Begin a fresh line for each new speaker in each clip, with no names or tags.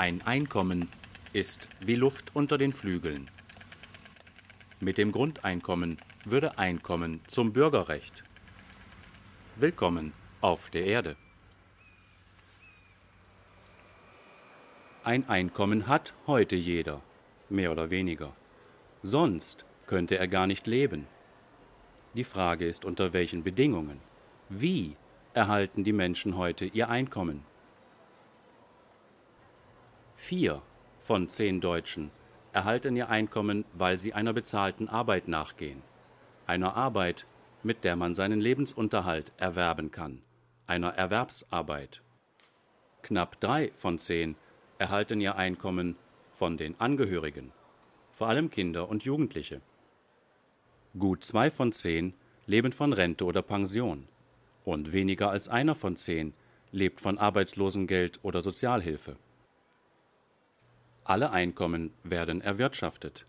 Ein Einkommen ist wie Luft unter den Flügeln. Mit dem Grundeinkommen würde Einkommen zum Bürgerrecht. Willkommen auf der Erde. Ein Einkommen hat heute jeder, mehr oder weniger. Sonst könnte er gar nicht leben. Die Frage ist, unter welchen Bedingungen? Wie erhalten die Menschen heute ihr Einkommen? 4 von 10 Deutschen erhalten ihr Einkommen, weil sie einer bezahlten Arbeit nachgehen. Einer Arbeit, mit der man seinen Lebensunterhalt erwerben kann. Einer Erwerbsarbeit. Knapp 3 von 10 erhalten ihr Einkommen von den Angehörigen, vor allem Kinder und Jugendliche. Gut 2 von 10 leben von Rente oder Pension und weniger als 1 von 10 lebt von Arbeitslosengeld oder Sozialhilfe. Alle Einkommen werden erwirtschaftet.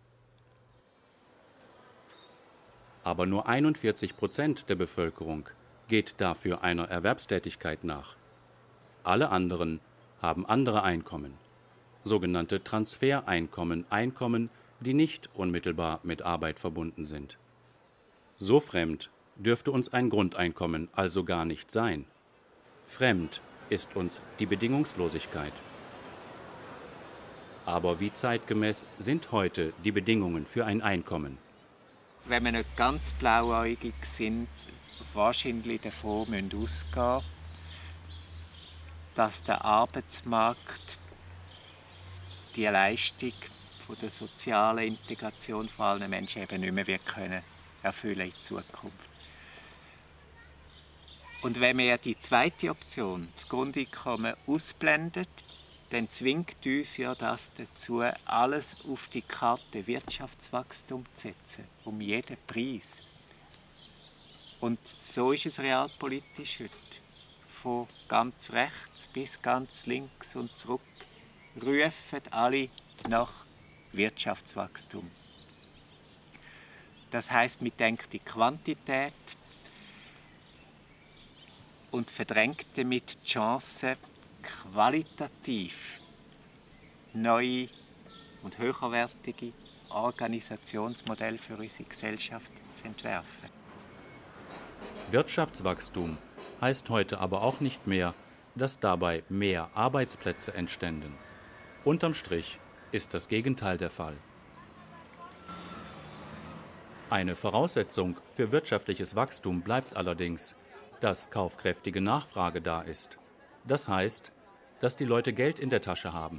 Aber nur 41% der Bevölkerung geht dafür einer Erwerbstätigkeit nach. Alle anderen haben andere Einkommen, sogenannte Transfereinkommen, Einkommen, die nicht unmittelbar mit Arbeit verbunden sind. So fremd dürfte uns ein Grundeinkommen also gar nicht sein. Fremd ist uns die Bedingungslosigkeit. Aber wie zeitgemäß sind heute die Bedingungen für ein Einkommen?
Wenn wir nicht ganz blauäugig sind, wahrscheinlich davon ausgehen, dass der Arbeitsmarkt die Leistung von der sozialen Integration von allen Menschen eben nicht mehr wird können erfüllen in Zukunft. Und wenn wir die zweite Option, das Grundeinkommen, ausblendet, dann zwingt uns ja das dazu, alles auf die Karte Wirtschaftswachstum zu setzen, um jeden Preis. Und so ist es realpolitisch heute. Von ganz rechts bis ganz links und zurück rufen alle nach Wirtschaftswachstum. Das heisst, man denkt die Quantität und verdrängt damit die Chance, qualitativ neue und höherwertige Organisationsmodelle für unsere Gesellschaft zu entwerfen.
Wirtschaftswachstum heißt heute aber auch nicht mehr, dass dabei mehr Arbeitsplätze entständen. Unterm Strich ist das Gegenteil der Fall. Eine Voraussetzung für wirtschaftliches Wachstum bleibt allerdings, dass kaufkräftige Nachfrage da ist. Das heißt, dass die Leute Geld in der Tasche haben.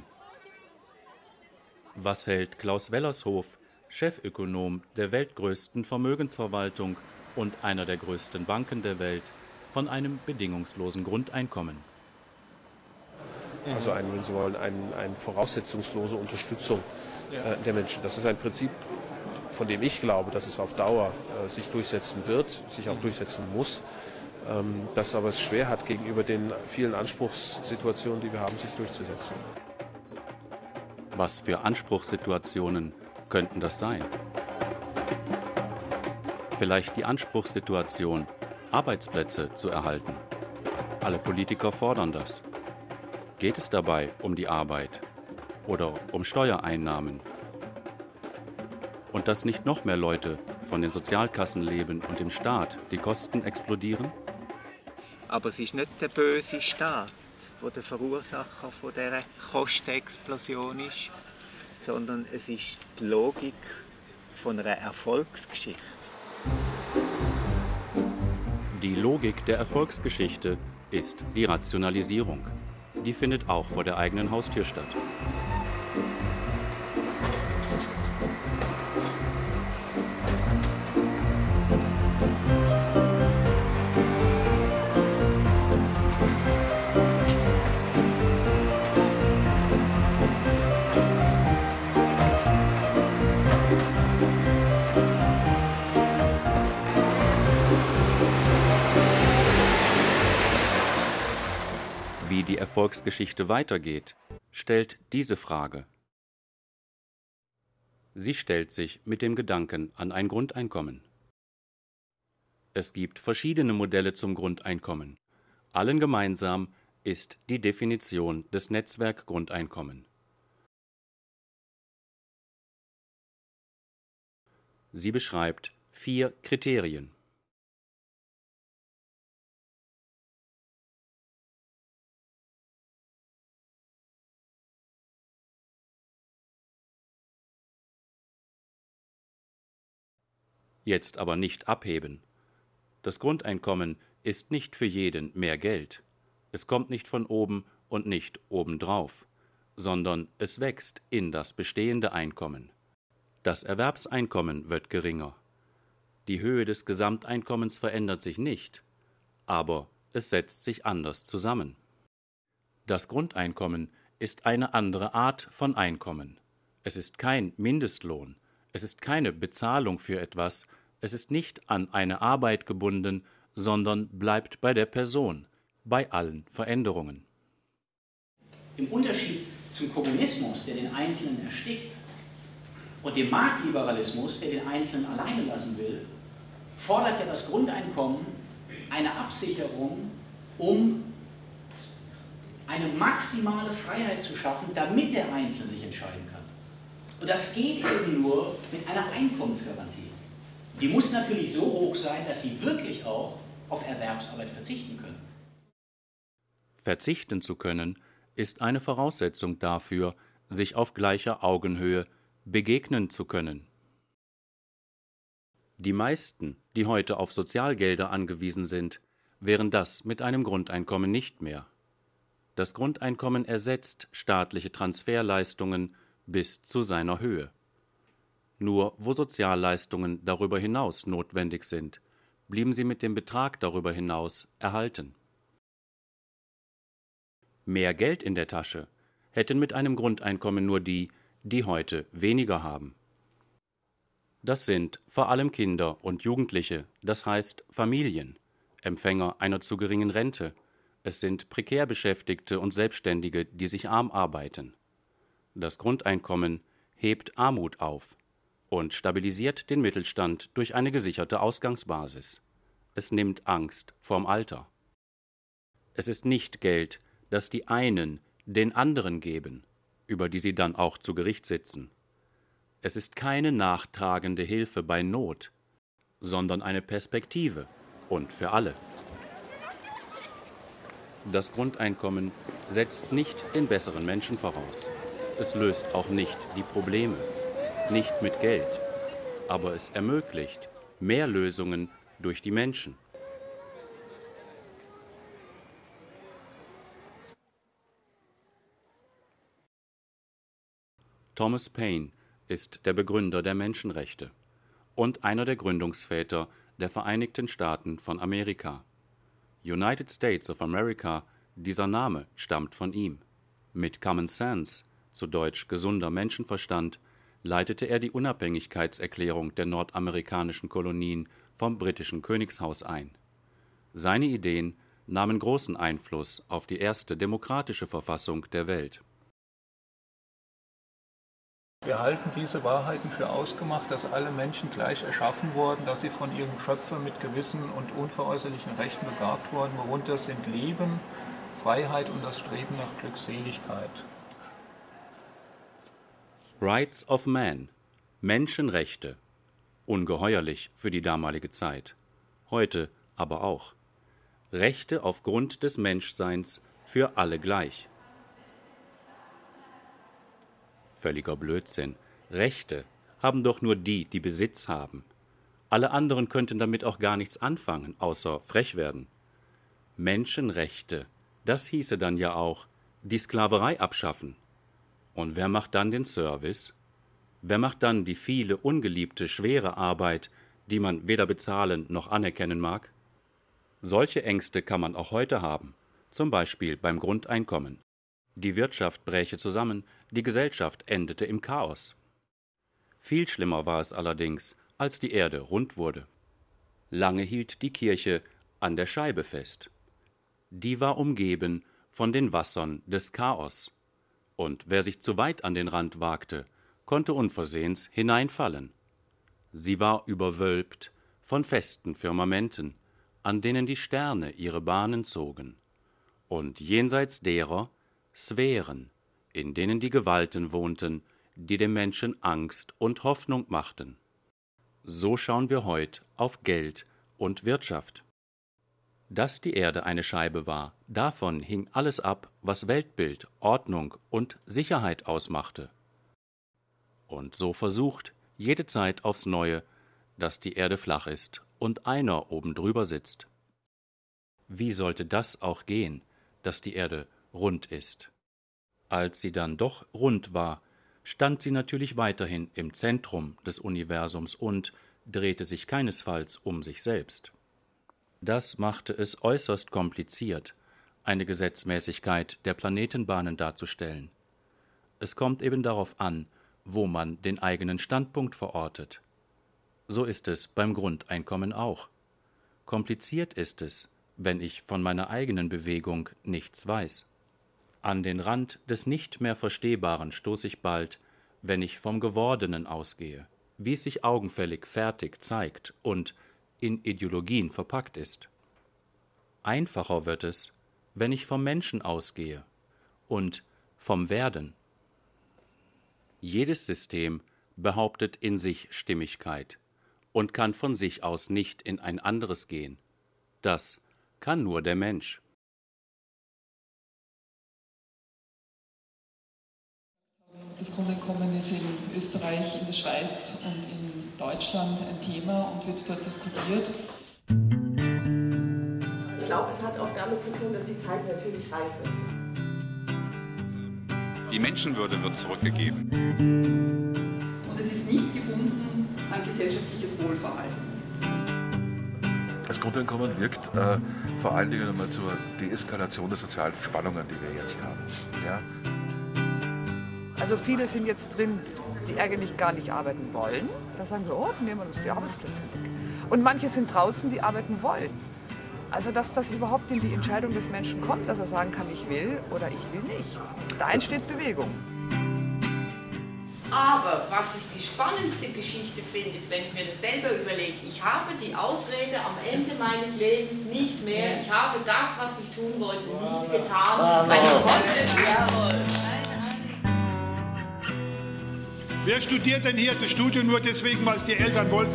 Was hält Klaus Wellershof, Chefökonom der weltgrößten Vermögensverwaltung und einer der größten Banken der Welt, von einem bedingungslosen Grundeinkommen?
Also wenn Sie wollen, eine voraussetzungslose Unterstützung der Menschen. Das ist ein Prinzip, von dem ich glaube, dass es auf Dauer sich durchsetzen wird, sich auch durchsetzen muss. Das aber es schwer hat, gegenüber den vielen Anspruchssituationen, die wir haben, sich durchzusetzen.
Was für Anspruchssituationen könnten das sein? Vielleicht die Anspruchssituation, Arbeitsplätze zu erhalten. Alle Politiker fordern das. Geht es dabei um die Arbeit oder um Steuereinnahmen? Und dass nicht noch mehr Leute von den Sozialkassen leben und im Staat die Kosten explodieren?
Aber es ist nicht der böse Staat, der der Verursacher von dieser Kostenexplosion ist, sondern es ist die Logik von einer Erfolgsgeschichte.
Die Logik der Erfolgsgeschichte ist die Rationalisierung. Die findet auch vor der eigenen Haustür statt. Wie die Erfolgsgeschichte weitergeht, stellt diese Frage. Sie stellt sich mit dem Gedanken an ein Grundeinkommen. Es gibt verschiedene Modelle zum Grundeinkommen. Allen gemeinsam ist die Definition des Netzwerkgrundeinkommen. Sie beschreibt 4 Kriterien. Jetzt aber nicht abheben. Das Grundeinkommen ist nicht für jeden mehr Geld. Es kommt nicht von oben und nicht obendrauf, sondern es wächst in das bestehende Einkommen. Das Erwerbseinkommen wird geringer. Die Höhe des Gesamteinkommens verändert sich nicht, aber es setzt sich anders zusammen. Das Grundeinkommen ist eine andere Art von Einkommen. Es ist kein Mindestlohn, es ist keine Bezahlung für etwas, es ist nicht an eine Arbeit gebunden, sondern bleibt bei der Person, bei allen Veränderungen.
Im Unterschied zum Kommunismus, der den Einzelnen erstickt, und dem Marktliberalismus, der den Einzelnen alleine lassen will, fordert ja das Grundeinkommen eine Absicherung, um eine maximale Freiheit zu schaffen, damit der Einzelne sich entscheiden kann. Und das geht eben nur mit einer Einkommensgarantie. Die muss natürlich so hoch sein, dass Sie wirklich auch auf Erwerbsarbeit verzichten können.
Verzichten zu können, ist eine Voraussetzung dafür, sich auf gleicher Augenhöhe begegnen zu können. Die meisten, die heute auf Sozialgelder angewiesen sind, wären das mit einem Grundeinkommen nicht mehr. Das Grundeinkommen ersetzt staatliche Transferleistungen bis zu seiner Höhe. Nur wo Sozialleistungen darüber hinaus notwendig sind, blieben sie mit dem Betrag darüber hinaus erhalten. Mehr Geld in der Tasche hätten mit einem Grundeinkommen nur die, die heute weniger haben. Das sind vor allem Kinder und Jugendliche, das heißt Familien, Empfänger einer zu geringen Rente. Es sind prekär Beschäftigte und Selbstständige, die sich arm arbeiten. Das Grundeinkommen hebt Armut auf und stabilisiert den Mittelstand durch eine gesicherte Ausgangsbasis. Es nimmt Angst vorm Alter. Es ist nicht Geld, das die einen den anderen geben, über die sie dann auch zu Gericht sitzen. Es ist keine nachtragende Hilfe bei Not, sondern eine Perspektive und für alle. Das Grundeinkommen setzt nicht den besseren Menschen voraus. Es löst auch nicht die Probleme, nicht mit Geld, aber es ermöglicht mehr Lösungen durch die Menschen. Thomas Paine ist der Begründer der Menschenrechte und einer der Gründungsväter der Vereinigten Staaten von Amerika. United States of America, dieser Name stammt von ihm. Mit Common Sense, zu Deutsch gesunder Menschenverstand, leitete er die Unabhängigkeitserklärung der nordamerikanischen Kolonien vom britischen Königshaus ein. Seine Ideen nahmen großen Einfluss auf die erste demokratische Verfassung der Welt.
Wir halten diese Wahrheiten für ausgemacht, dass alle Menschen gleich erschaffen wurden, dass sie von ihrem Schöpfer mit gewissen und unveräußerlichen Rechten begabt wurden, worunter sind Leben, Freiheit und das Streben nach Glückseligkeit.
Rights of Man, Menschenrechte, ungeheuerlich für die damalige Zeit, heute aber auch. Rechte aufgrund des Menschseins für alle gleich. Völliger Blödsinn. Rechte haben doch nur die, die Besitz haben. Alle anderen könnten damit auch gar nichts anfangen, außer frech werden. Menschenrechte, das hieße dann ja auch die Sklaverei abschaffen. Und wer macht dann den Service? Wer macht dann die viele ungeliebte, schwere Arbeit, die man weder bezahlen noch anerkennen mag? Solche Ängste kann man auch heute haben, zum Beispiel beim Grundeinkommen. Die Wirtschaft bräche zusammen, die Gesellschaft endete im Chaos. Viel schlimmer war es allerdings, als die Erde rund wurde. Lange hielt die Kirche an der Scheibe fest. Die war umgeben von den Wassern des Chaos. Und wer sich zu weit an den Rand wagte, konnte unversehens hineinfallen. Sie war überwölbt von festen Firmamenten, an denen die Sterne ihre Bahnen zogen, und jenseits derer Sphären, in denen die Gewalten wohnten, die dem Menschen Angst und Hoffnung machten. So schauen wir heute auf Geld und Wirtschaft. Dass die Erde eine Scheibe war, davon hing alles ab, was Weltbild, Ordnung und Sicherheit ausmachte. Und so versucht jede Zeit aufs Neue, dass die Erde flach ist und einer oben drüber sitzt. Wie sollte das auch gehen, dass die Erde rund ist? Als sie dann doch rund war, stand sie natürlich weiterhin im Zentrum des Universums und drehte sich keinesfalls um sich selbst. Das machte es äußerst kompliziert, eine Gesetzmäßigkeit der Planetenbahnen darzustellen. Es kommt eben darauf an, wo man den eigenen Standpunkt verortet. So ist es beim Grundeinkommen auch. Kompliziert ist es, wenn ich von meiner eigenen Bewegung nichts weiß. An den Rand des nicht mehr Verstehbaren stoße ich bald, wenn ich vom Gewordenen ausgehe, wie es sich augenfällig fertig zeigt und in Ideologien verpackt ist. Einfacher wird es, wenn ich vom Menschen ausgehe und vom Werden. Jedes System behauptet in sich Stimmigkeit und kann von sich aus nicht in ein anderes gehen. Das kann nur der Mensch.
Das Grundeinkommen ist in Österreich, in der Schweiz und in Deutschland ein Thema und wird dort diskutiert.
Ich glaube, es hat auch damit zu tun, dass die Zeit natürlich reif ist.
Die Menschenwürde wird zurückgegeben.
Und es ist nicht gebunden an gesellschaftliches Wohlverhalten.
Das Grundeinkommen wirkt vor allen Dingen einmal zur Deeskalation der sozialen Spannungen, die wir jetzt haben. Ja?
Also viele sind jetzt drin, die eigentlich gar nicht arbeiten wollen. Da sagen wir, oh, dann nehmen wir uns die Arbeitsplätze weg. Und manche sind draußen, die arbeiten wollen. Also dass das überhaupt in die Entscheidung des Menschen kommt, dass er sagen kann, ich will oder ich will nicht. Da entsteht Bewegung.
Aber was ich die spannendste Geschichte finde, ist, wenn ich mir das selber überlege, ich habe die Ausrede am Ende meines Lebens nicht mehr, ich habe das, was ich tun wollte, nicht getan, weil ich konnte es jawohl.
Wer studiert denn hier das Studium nur deswegen, weil es die Eltern wollten?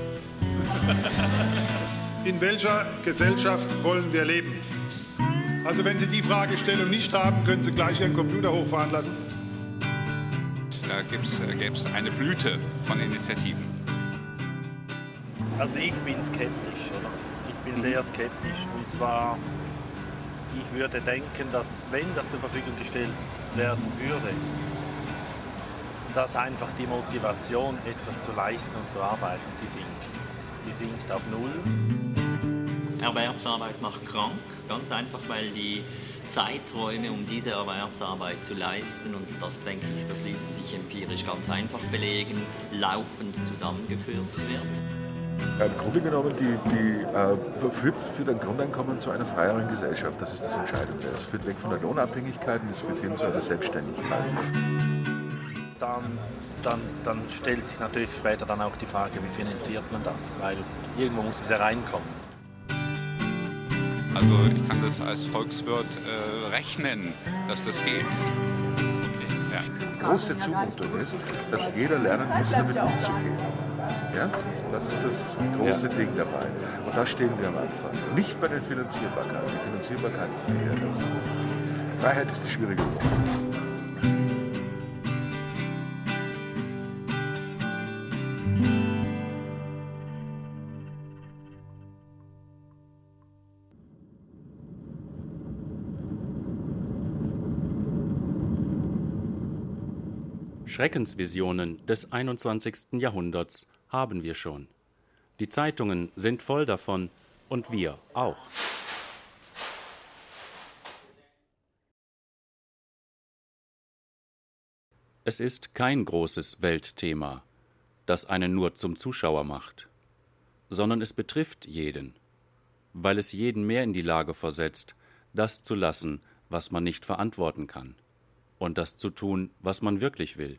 In welcher Gesellschaft wollen wir leben? Also wenn Sie die Fragestellung nicht haben, können Sie gleich Ihren Computer hochfahren lassen.
Da gäbe es eine Blüte von Initiativen.
Also ich bin skeptisch, oder? Ich bin sehr skeptisch. Und zwar, ich würde denken, dass wenn das zur Verfügung gestellt werden würde, dass einfach die Motivation, etwas zu leisten und zu arbeiten, die sinkt. Die sinkt auf Null.
Erwerbsarbeit macht krank, ganz einfach, weil die Zeiträume, um diese Erwerbsarbeit zu leisten, und das denke ich, das ließe sich empirisch ganz einfach belegen, laufend zusammengeführt wird.
Im Grunde genommen führt ein Grundeinkommen zu einer freieren Gesellschaft. Das ist das Entscheidende. Es führt weg von der Lohnabhängigkeit und es führt hin zu einer Selbstständigkeit.
Dann stellt sich natürlich später dann auch die Frage, wie finanziert man das? Weil irgendwo muss es ja reinkommen.
Also ich kann das als Volkswirt rechnen, dass das geht. Okay, ja.
Die große Zumutung ist, dass jeder lernen muss, damit umzugehen. Ja? Das ist das große Ding dabei. Und da stehen wir am Anfang. Nicht bei den Finanzierbarkeiten. Die Finanzierbarkeit ist gewährleistet. Freiheit ist die schwierige Übung.
Schreckensvisionen des 21. Jahrhunderts haben wir schon. Die Zeitungen sind voll davon und wir auch. Es ist kein großes Weltthema, das einen nur zum Zuschauer macht, sondern es betrifft jeden, weil es jeden mehr in die Lage versetzt, das zu lassen, was man nicht verantworten kann, und das zu tun, was man wirklich will.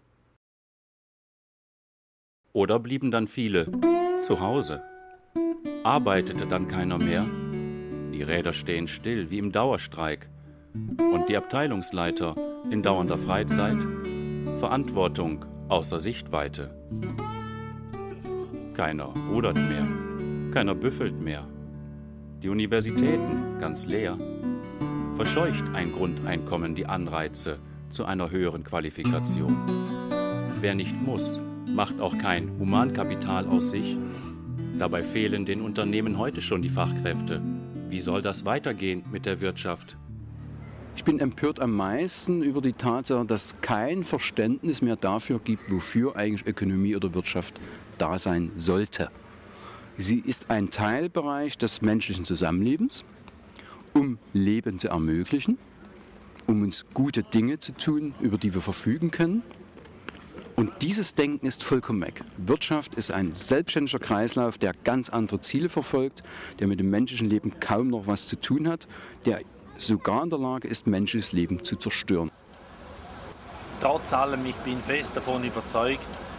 Oder blieben dann viele zu Hause? Arbeitete dann keiner mehr? Die Räder stehen still wie im Dauerstreik. Und die Abteilungsleiter in dauernder Freizeit? Verantwortung außer Sichtweite. Keiner rudert mehr, keiner büffelt mehr. Die Universitäten ganz leer. Verscheucht ein Grundeinkommen die Anreize zu einer höheren Qualifikation. Wer nicht muss, macht auch kein Humankapital aus sich. Dabei fehlen den Unternehmen heute schon die Fachkräfte. Wie soll das weitergehen mit der Wirtschaft?
Ich bin empört am meisten über die Tatsache, dass kein Verständnis mehr dafür gibt, wofür eigentlich Ökonomie oder Wirtschaft da sein sollte. Sie ist ein Teilbereich des menschlichen Zusammenlebens, um Leben zu ermöglichen, um uns gute Dinge zu tun, über die wir verfügen können. Und dieses Denken ist vollkommen weg. Wirtschaft ist ein selbstständiger Kreislauf, der ganz andere Ziele verfolgt, der mit dem menschlichen Leben kaum noch was zu tun hat, der sogar in der Lage ist, menschliches Leben zu zerstören.
Trotz allem, ich bin fest davon überzeugt,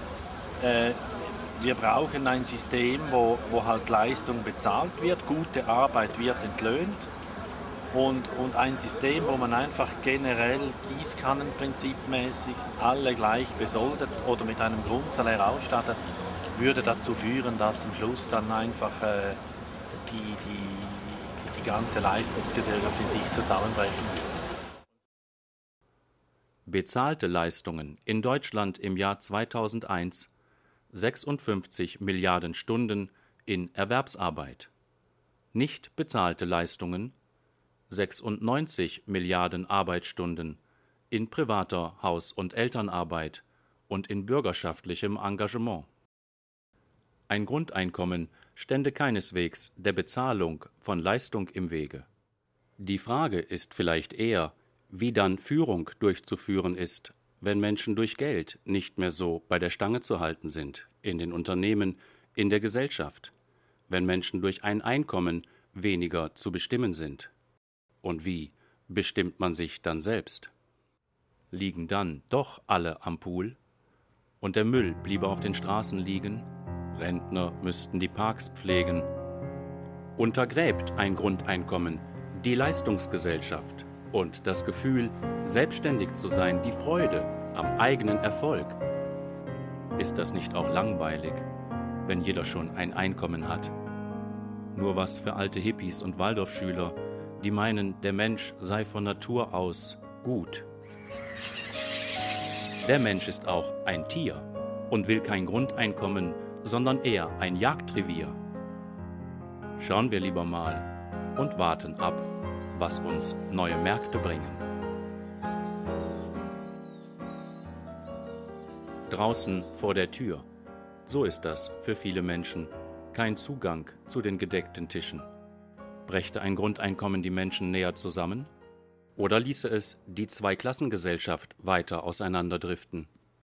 wir brauchen ein System, wo halt Leistung bezahlt wird, gute Arbeit wird entlöhnt und ein System, wo man einfach generell Gießkannenprinzipmäßig alle gleich besoldet oder mit einem Grundsalär ausstattet, würde dazu führen, dass am Schluss dann einfach die ganze Leistungsgesellschaft in sich zusammenbrechen wird.
Bezahlte Leistungen in Deutschland im Jahr 2001 56 Milliarden Stunden in Erwerbsarbeit. Nicht bezahlte Leistungen 96 Milliarden Arbeitsstunden in privater Haus- und Elternarbeit und in bürgerschaftlichem Engagement. Ein Grundeinkommen stände keineswegs der Bezahlung von Leistung im Wege. Die Frage ist vielleicht eher, wie dann Führung durchzuführen ist, wenn Menschen durch Geld nicht mehr so bei der Stange zu halten sind, in den Unternehmen, in der Gesellschaft, wenn Menschen durch ein Einkommen weniger zu bestimmen sind. Und wie bestimmt man sich dann selbst? Liegen dann doch alle am Pool? Und der Müll bliebe auf den Straßen liegen? Rentner müssten die Parks pflegen. Untergräbt ein Grundeinkommen die Leistungsgesellschaft und das Gefühl, selbstständig zu sein, die Freude am eigenen Erfolg. Ist das nicht auch langweilig, wenn jeder schon ein Einkommen hat? Nur was für alte Hippies und Waldorfschüler, die meinen, der Mensch sei von Natur aus gut. Der Mensch ist auch ein Tier und will kein Grundeinkommen, sondern eher ein Jagdrevier. Schauen wir lieber mal und warten ab, was uns neue Märkte bringen. Draußen vor der Tür, so ist das für viele Menschen, kein Zugang zu den gedeckten Tischen. Brächte ein Grundeinkommen die Menschen näher zusammen? Oder ließe es die Zweiklassengesellschaft weiter auseinanderdriften?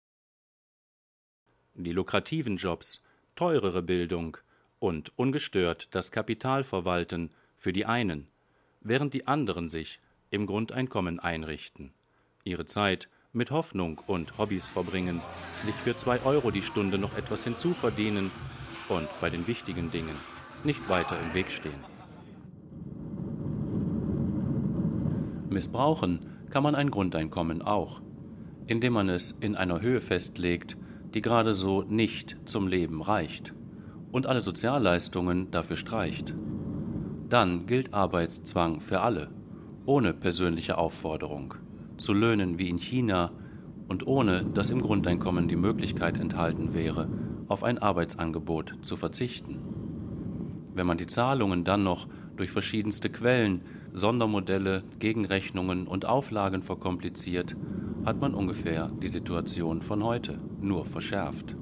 Die lukrativen Jobs, teurere Bildung und ungestört das Kapital verwalten für die einen, während die anderen sich im Grundeinkommen einrichten, ihre Zeit mit Hoffnung und Hobbys verbringen, sich für 2 € die Stunde noch etwas hinzuverdienen und bei den wichtigen Dingen nicht weiter im Weg stehen. Missbrauchen kann man ein Grundeinkommen auch, indem man es in einer Höhe festlegt, die gerade so nicht zum Leben reicht und alle Sozialleistungen dafür streicht. Dann gilt Arbeitszwang für alle, ohne persönliche Aufforderung, zu Löhnen wie in China und ohne, dass im Grundeinkommen die Möglichkeit enthalten wäre, auf ein Arbeitsangebot zu verzichten. Wenn man die Zahlungen dann noch durch verschiedenste Quellen, Sondermodelle, Gegenrechnungen und Auflagen verkompliziert, hat man ungefähr die Situation von heute, nur verschärft.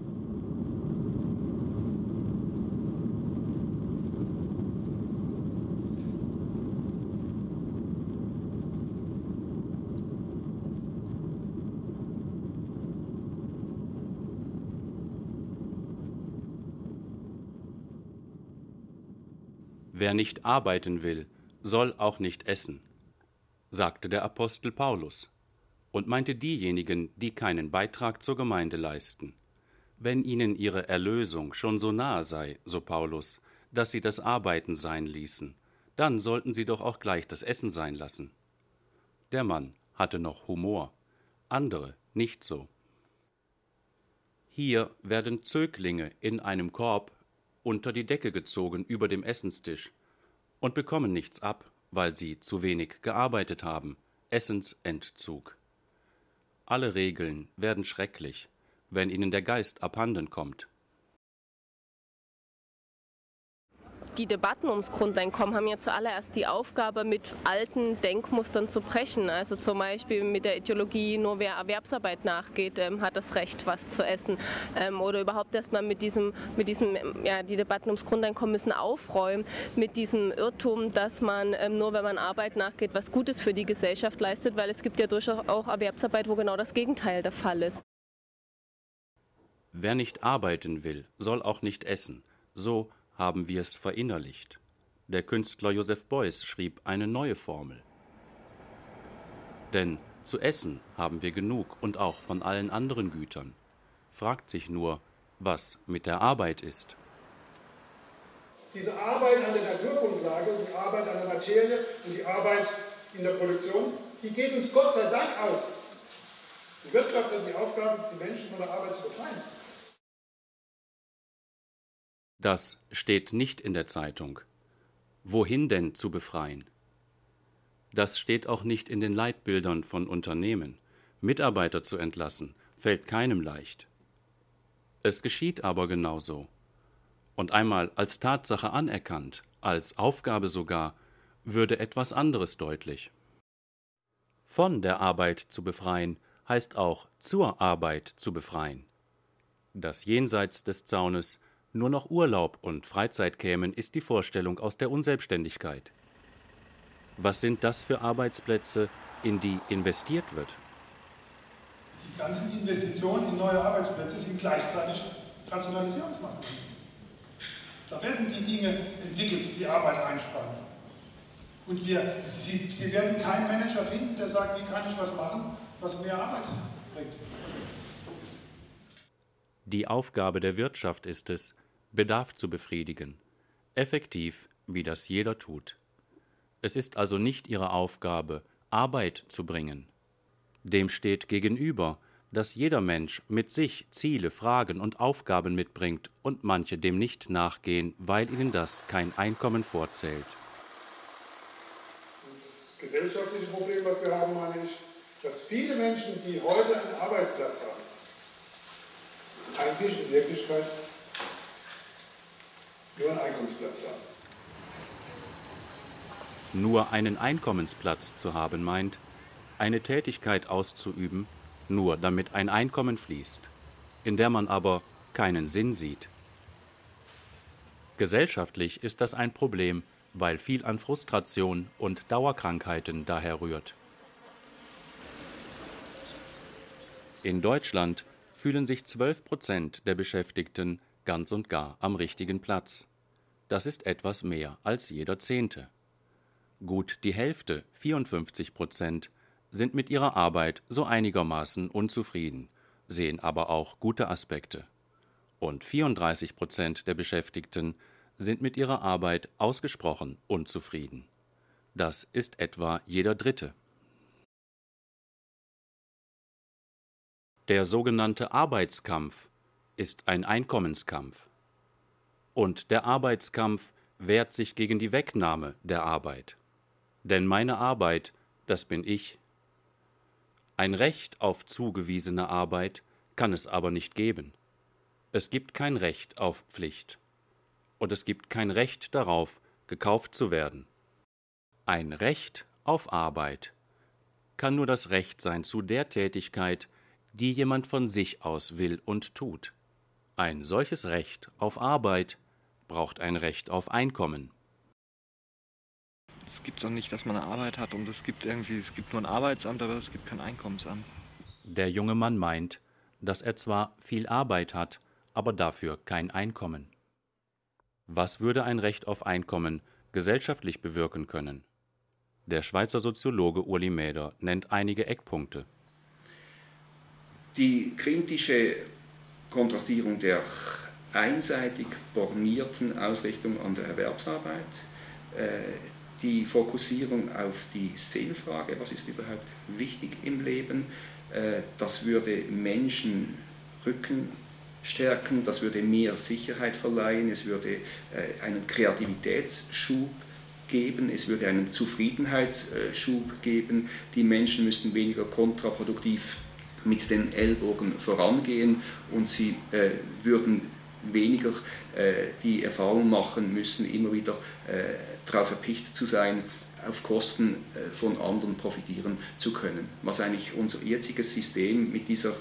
Wer nicht arbeiten will, soll auch nicht essen, sagte der Apostel Paulus und meinte diejenigen, die keinen Beitrag zur Gemeinde leisten. Wenn ihnen ihre Erlösung schon so nahe sei, so Paulus, dass sie das Arbeiten sein ließen, dann sollten sie doch auch gleich das Essen sein lassen. Der Mann hatte noch Humor, andere nicht so. Hier werden Zöglinge in einem Korb unter die Decke gezogen über dem Essenstisch und bekommen nichts ab, weil sie zu wenig gearbeitet haben. Essensentzug. Alle Regeln werden schrecklich, wenn ihnen der Geist abhanden kommt.
Die Debatten ums Grundeinkommen haben ja zuallererst die Aufgabe, mit alten Denkmustern zu brechen. Also zum Beispiel mit der Ideologie, nur wer Erwerbsarbeit nachgeht, hat das Recht, was zu essen. Oder überhaupt erstmal die Debatten ums Grundeinkommen müssen aufräumen, mit diesem Irrtum, dass man nur, wenn man Arbeit nachgeht, was Gutes für die Gesellschaft leistet, weil es gibt ja durchaus auch Erwerbsarbeit, wo genau das Gegenteil der Fall ist.
Wer nicht arbeiten will, soll auch nicht essen. So haben wir es verinnerlicht. Der Künstler Joseph Beuys schrieb eine neue Formel. Denn zu essen haben wir genug und auch von allen anderen Gütern. Fragt sich nur, was mit der Arbeit ist.
Diese Arbeit an der Naturgrundlage und die Arbeit an der Materie und die Arbeit in der Produktion, die geht uns Gott sei Dank aus. Die Wirtschaft hat die Aufgabe, die Menschen von der Arbeit zu befreien.
Das steht nicht in der Zeitung. Wohin denn zu befreien? Das steht auch nicht in den Leitbildern von Unternehmen. Mitarbeiter zu entlassen, fällt keinem leicht. Es geschieht aber genauso. Und einmal als Tatsache anerkannt, als Aufgabe sogar, würde etwas anderes deutlich. Von der Arbeit zu befreien, heißt auch zur Arbeit zu befreien. Dass jenseits des Zaunes nur noch Urlaub und Freizeit kämen, ist die Vorstellung aus der Unselbstständigkeit. Was sind das für Arbeitsplätze, in die investiert wird?
Die ganzen Investitionen in neue Arbeitsplätze sind gleichzeitig Rationalisierungsmaßnahmen. Da werden die Dinge entwickelt, die Arbeit einsparen. Und Sie werden keinen Manager finden, der sagt, wie kann ich was machen, was mehr Arbeit bringt.
Die Aufgabe der Wirtschaft ist es, Bedarf zu befriedigen, effektiv, wie das jeder tut. Es ist also nicht ihre Aufgabe, Arbeit zu bringen. Dem steht gegenüber, dass jeder Mensch mit sich Ziele, Fragen und Aufgaben mitbringt und manche dem nicht nachgehen, weil ihnen das kein Einkommen vorzählt.
Das gesellschaftliche Problem, was wir haben, meine ich, dass viele Menschen, die heute einen Arbeitsplatz haben, eigentlich in Wirklichkeit nur einen Einkommensplatz haben.
Nur einen Einkommensplatz zu haben meint, eine Tätigkeit auszuüben, nur damit ein Einkommen fließt, in der man aber keinen Sinn sieht. Gesellschaftlich ist das ein Problem, weil viel an Frustration und Dauerkrankheiten daher rührt. In Deutschland fühlen sich 12% der Beschäftigten ganz und gar am richtigen Platz. Das ist etwas mehr als jeder Zehnte. Gut die Hälfte, 54%, sind mit ihrer Arbeit so einigermaßen unzufrieden, sehen aber auch gute Aspekte. Und 34% der Beschäftigten sind mit ihrer Arbeit ausgesprochen unzufrieden. Das ist etwa jeder Dritte. Der sogenannte Arbeitskampf ist ein Einkommenskampf. Und der Arbeitskampf wehrt sich gegen die Wegnahme der Arbeit. Denn meine Arbeit, das bin ich. Ein Recht auf zugewiesene Arbeit kann es aber nicht geben. Es gibt kein Recht auf Pflicht. Und es gibt kein Recht darauf, gekauft zu werden. Ein Recht auf Arbeit kann nur das Recht sein zu der Tätigkeit, die jemand von sich aus will und tut. Ein solches Recht auf Arbeit braucht ein Recht auf Einkommen.
Es gibt doch nicht, dass man eine Arbeit hat und es gibt nur ein Arbeitsamt, aber es gibt kein Einkommensamt.
Der junge Mann meint, dass er zwar viel Arbeit hat, aber dafür kein Einkommen. Was würde ein Recht auf Einkommen gesellschaftlich bewirken können? Der Schweizer Soziologe Uli Mäder nennt einige Eckpunkte.
Die kritische Kontrastierung der einseitig bornierten Ausrichtung an der Erwerbsarbeit, die Fokussierung auf die Sinnfrage, was ist überhaupt wichtig im Leben, das würde Menschen rücken stärken, das würde mehr Sicherheit verleihen, es würde einen Kreativitätsschub geben, es würde einen Zufriedenheitsschub geben, die Menschen müssten weniger kontraproduktiv mit den Ellbogen vorangehen und sie würden weniger die Erfahrung machen müssen, immer wieder darauf erpicht zu sein, auf Kosten von anderen profitieren zu können. Was eigentlich unser jetziges System mit dieser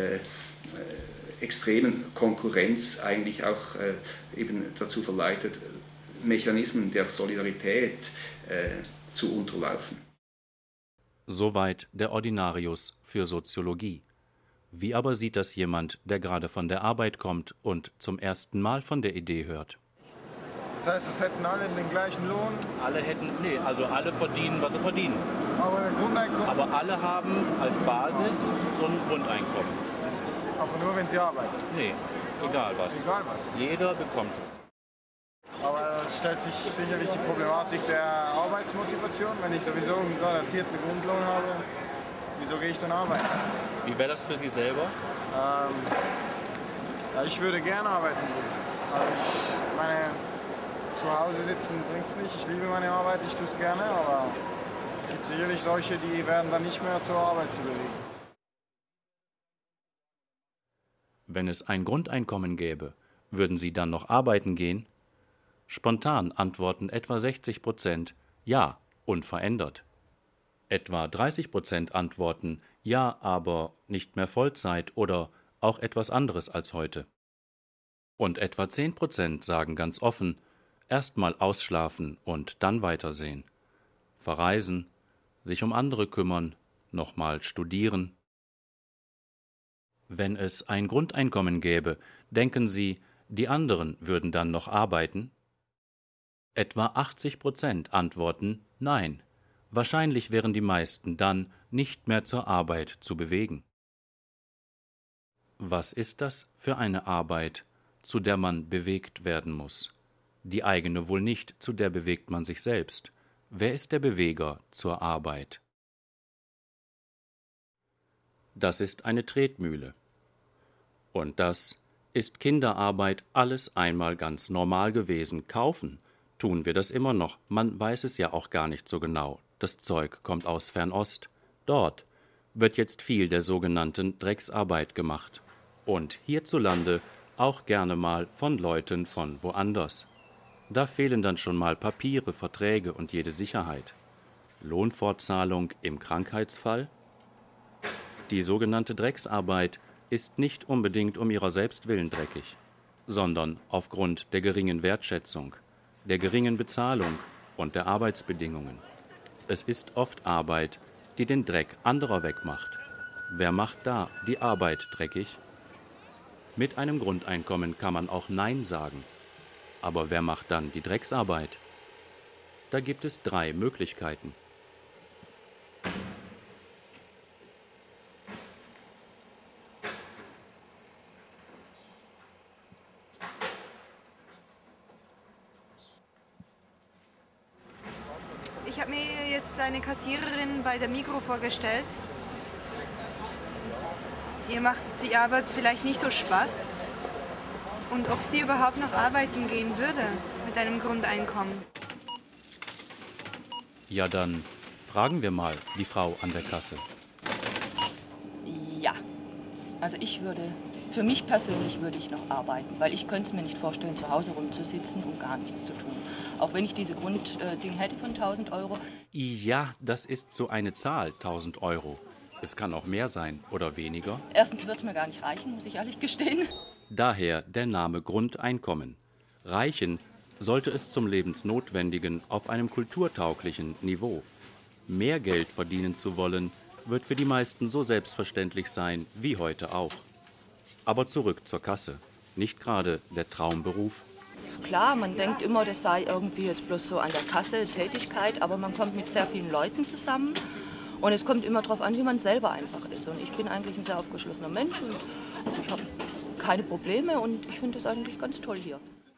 extremen Konkurrenz eigentlich auch eben dazu verleitet, Mechanismen der Solidarität zu unterlaufen.
Soweit der Ordinarius für Soziologie. Wie aber sieht das jemand, der gerade von der Arbeit kommt und zum ersten Mal von der Idee hört?
Das heißt, es hätten alle den gleichen Lohn?
Also alle verdienen, was sie verdienen.
Aber ein Grundeinkommen?
Aber alle haben als Basis so ein Grundeinkommen.
Aber nur, wenn sie arbeiten?
Nee, egal was.
Egal was?
Jeder bekommt es.
Aber es stellt sich sicherlich die Problematik der Arbeitsmotivation. Wenn ich sowieso einen garantierten Grundlohn habe, wieso gehe ich dann arbeiten?
Wie wäre das für Sie selber?
Ich würde gerne arbeiten gehen. Zu Hause sitzen bringt es nicht. Ich liebe meine Arbeit, ich tue es gerne, aber es gibt sicherlich solche, die werden dann nicht mehr zur Arbeit zu bewegen.
Wenn es ein Grundeinkommen gäbe, würden Sie dann noch arbeiten gehen? Spontan antworten etwa 60% ja, unverändert. Etwa 30% antworten ja, aber nicht mehr Vollzeit oder auch etwas anderes als heute. Und etwa 10% sagen ganz offen, erstmal ausschlafen und dann weitersehen. Verreisen, sich um andere kümmern, nochmal studieren. Wenn es ein Grundeinkommen gäbe, denken Sie, die anderen würden dann noch arbeiten? Etwa 80% antworten nein. Wahrscheinlich wären die meisten dann nicht mehr zur Arbeit zu bewegen. Was ist das für eine Arbeit, zu der man bewegt werden muss? Die eigene wohl nicht, zu der bewegt man sich selbst. Wer ist der Beweger zur Arbeit? Das ist eine Tretmühle. Und das ist Kinderarbeit alles einmal ganz normal gewesen. Kaufen tun wir das immer noch. Man weiß es ja auch gar nicht so genau. Das Zeug kommt aus Fernost. Dort wird jetzt viel der sogenannten Drecksarbeit gemacht. Und hierzulande auch gerne mal von Leuten von woanders. Da fehlen dann schon mal Papiere, Verträge und jede Sicherheit. Lohnfortzahlung im Krankheitsfall? Die sogenannte Drecksarbeit ist nicht unbedingt um ihrer selbst willen dreckig, sondern aufgrund der geringen Wertschätzung, der geringen Bezahlung und der Arbeitsbedingungen. Es ist oft Arbeit, die den Dreck anderer wegmacht. Wer macht da die Arbeit dreckig? Mit einem Grundeinkommen kann man auch Nein sagen. Aber wer macht dann die Drecksarbeit? Da gibt es 3 Möglichkeiten.
Ich habe mir jetzt eine Kassiererin bei der Migros vorgestellt. Ihr macht die Arbeit vielleicht nicht so Spaß. Und ob sie überhaupt noch arbeiten gehen würde mit einem Grundeinkommen.
Ja, dann fragen wir mal die Frau an der Kasse.
Ja, also für mich persönlich würde ich noch arbeiten, weil ich könnte es mir nicht vorstellen, zu Hause rumzusitzen und gar nichts zu tun. Auch wenn ich diese Grundding hätte von 1.000 Euro.
Ja, das ist so eine Zahl, 1.000 Euro. Es kann auch mehr sein oder weniger.
Erstens wird es mir gar nicht reichen, muss ich ehrlich gestehen.
Daher der Name Grundeinkommen. Reichen sollte es zum Lebensnotwendigen auf einem kulturtauglichen Niveau. Mehr Geld verdienen zu wollen, wird für die meisten so selbstverständlich sein wie heute auch. Aber zurück zur Kasse. Nicht gerade der Traumberuf.
Klar, man denkt immer, das sei irgendwie jetzt bloß so an der Kasse Tätigkeit, aber man kommt mit sehr vielen Leuten zusammen und es kommt immer darauf an, wie man selber einfach ist. Und ich bin eigentlich ein sehr aufgeschlossener Mensch und also ich habe keine Probleme und ich finde es eigentlich ganz toll hier.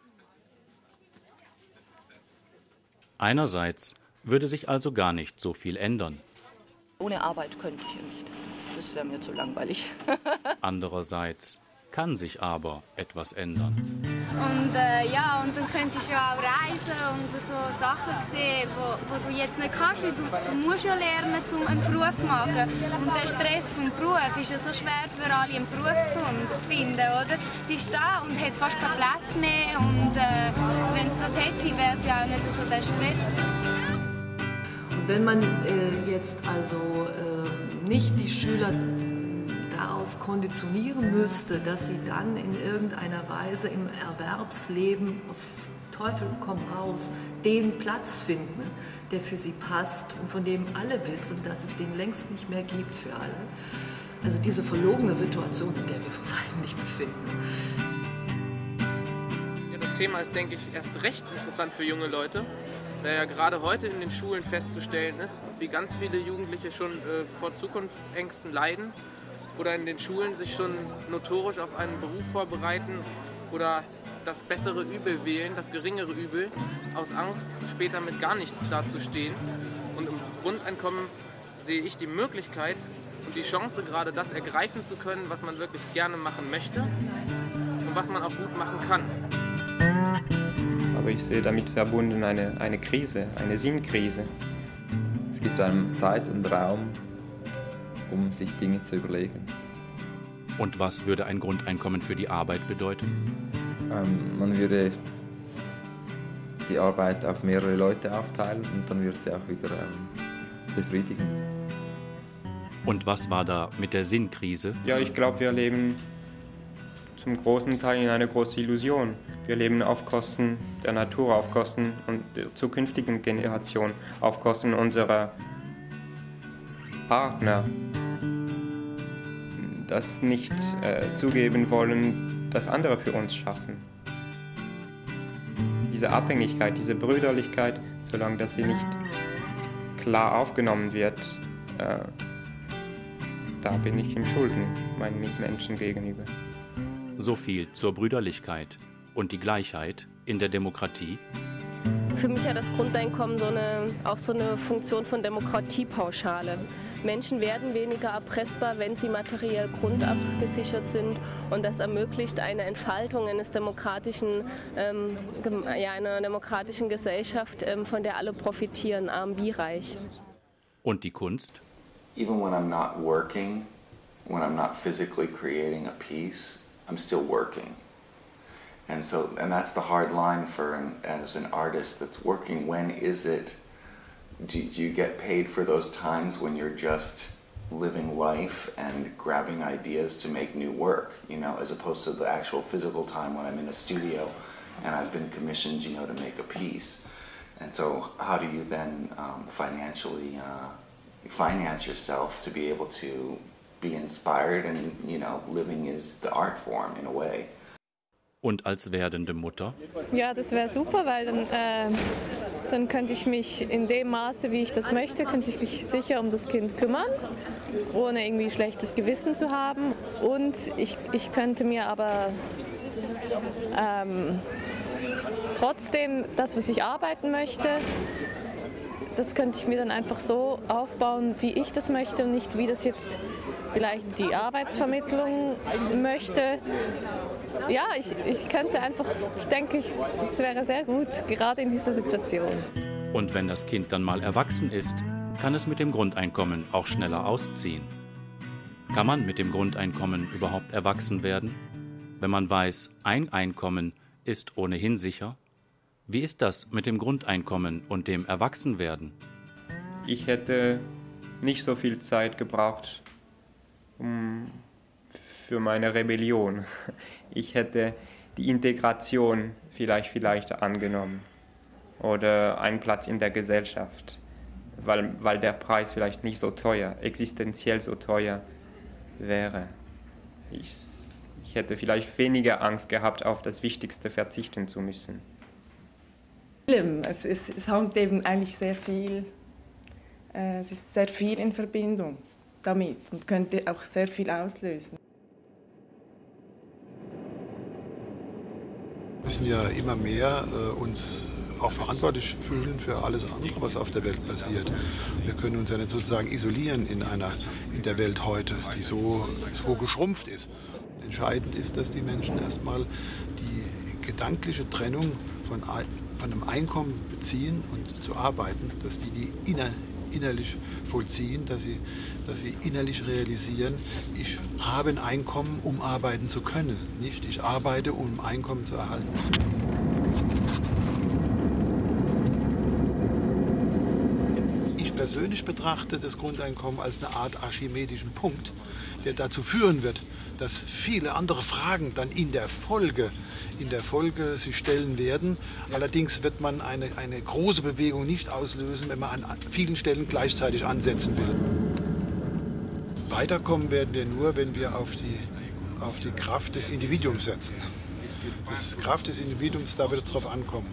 Einerseits würde sich also gar nicht so viel ändern.
Ohne Arbeit könnte ich ja nicht. Das wäre mir zu langweilig.
Andererseits kann sich aber etwas ändern.
Und ja, und dann könntest du ja auch reisen und so Sachen sehen, wo du jetzt nicht kannst, weil du musst ja lernen, um einen Beruf zu machen. Und der Stress vom Beruf ist ja so schwer für alle, einen Beruf zu finden, oder? Du bist da und hast fast keinen Platz mehr und wenn es das hätte, wäre es ja auch nicht so der Stress.
Und wenn man jetzt also nicht die Schüler darauf konditionieren müsste, dass sie dann in irgendeiner Weise im Erwerbsleben auf Teufel komm raus den Platz finden, der für sie passt und von dem alle wissen, dass es den längst nicht mehr gibt für alle. Also diese verlogene Situation, in der wir uns eigentlich befinden.
Ja, das Thema ist, denke ich, erst recht interessant für junge Leute, da ja gerade heute in den Schulen festzustellen ist, wie ganz viele Jugendliche schon vor Zukunftsängsten leiden oder in den Schulen sich schon notorisch auf einen Beruf vorbereiten oder das bessere Übel wählen, das geringere Übel, aus Angst, später mit gar nichts dazustehen. Und im Grundeinkommen sehe ich die Möglichkeit und die Chance, gerade das ergreifen zu können, was man wirklich gerne machen möchte und was man auch gut machen kann.
Aber ich sehe damit verbunden eine Krise, eine Sinnkrise.
Es gibt einem Zeit und Raum, um sich Dinge zu überlegen.
Und was würde ein Grundeinkommen für die Arbeit bedeuten?
Man würde die Arbeit auf mehrere Leute aufteilen und dann wird sie auch wieder befriedigend.
Und was war da mit der Sinnkrise?
Ja, ich glaube, wir leben zum großen Teil in einer großen Illusion. Wir leben auf Kosten der Natur, auf Kosten der zukünftigen Generation, auf Kosten unserer Partner. Das nicht zugeben wollen, dass andere für uns schaffen. Diese Abhängigkeit, diese Brüderlichkeit, solange das sie nicht klar aufgenommen wird, da bin ich im Schulden meinen Mitmenschen gegenüber.
So viel zur Brüderlichkeit und die Gleichheit in der Demokratie.
Für mich hat das Grundeinkommen auch so eine Funktion von Demokratiepauschale. Menschen werden weniger erpressbar, wenn sie materiell grundabgesichert sind, und das ermöglicht eine Entfaltung einer demokratischen Gesellschaft, von der alle profitieren, arm wie reich.
Und die Kunst?
Even when I'm not working, when I'm not physically creating a piece, I'm still working. And that's the hard line as an artist that's working. When is it? Do you get paid for those times when you're just living life and grabbing ideas to make new work, as opposed to the actual physical time when I'm in a studio and I've been commissioned, to make a piece. And so how do you then financially finance yourself to be able to be inspired and, living is the art form in a way.
Und als werdende Mutter?
Ja, das wäre super, weil dann könnte ich mich in dem Maße, wie ich das möchte, könnte ich mich sicher um das Kind kümmern, ohne irgendwie schlechtes Gewissen zu haben. Und ich könnte mir aber trotzdem das, was ich arbeiten möchte, das könnte ich mir dann einfach so aufbauen, wie ich das möchte und nicht, wie das jetzt vielleicht die Arbeitsvermittlung möchte. Ja, ich könnte einfach, ich denke, es wäre sehr gut, gerade in dieser Situation.
Und wenn das Kind dann mal erwachsen ist, kann es mit dem Grundeinkommen auch schneller ausziehen. Kann man mit dem Grundeinkommen überhaupt erwachsen werden, wenn man weiß, ein Einkommen ist ohnehin sicher? Wie ist das mit dem Grundeinkommen und dem Erwachsenwerden?
Ich hätte nicht so viel Zeit gebraucht, für meine Rebellion. Ich hätte die Integration vielleicht angenommen oder einen Platz in der Gesellschaft, weil der Preis vielleicht nicht so teuer, existenziell so teuer wäre. Ich hätte vielleicht weniger Angst gehabt, auf das Wichtigste verzichten zu müssen.
Es hängt eben eigentlich sehr viel, es ist sehr viel in Verbindung damit und könnte auch sehr viel auslösen.
Wir müssen ja immer mehr uns auch verantwortlich fühlen für alles andere, was auf der Welt passiert. Wir können uns ja nicht sozusagen isolieren in der Welt heute, die so geschrumpft ist.
Entscheidend ist, dass die Menschen erstmal die gedankliche Trennung von einem Einkommen beziehen und zu arbeiten, dass die innerlich vollziehen, dass sie innerlich realisieren, ich habe ein Einkommen, um arbeiten zu können, nicht ich arbeite, um ein Einkommen zu erhalten. Ich persönlich betrachte das Grundeinkommen als eine Art archimedischen Punkt, der dazu führen wird, dass viele andere Fragen dann in der Folge sich stellen werden. Allerdings wird man eine große Bewegung nicht auslösen, wenn man an vielen Stellen gleichzeitig ansetzen will. Weiterkommen werden wir nur, wenn wir auf die Kraft des Individuums setzen. Die Kraft des Individuums, da wird es drauf ankommen.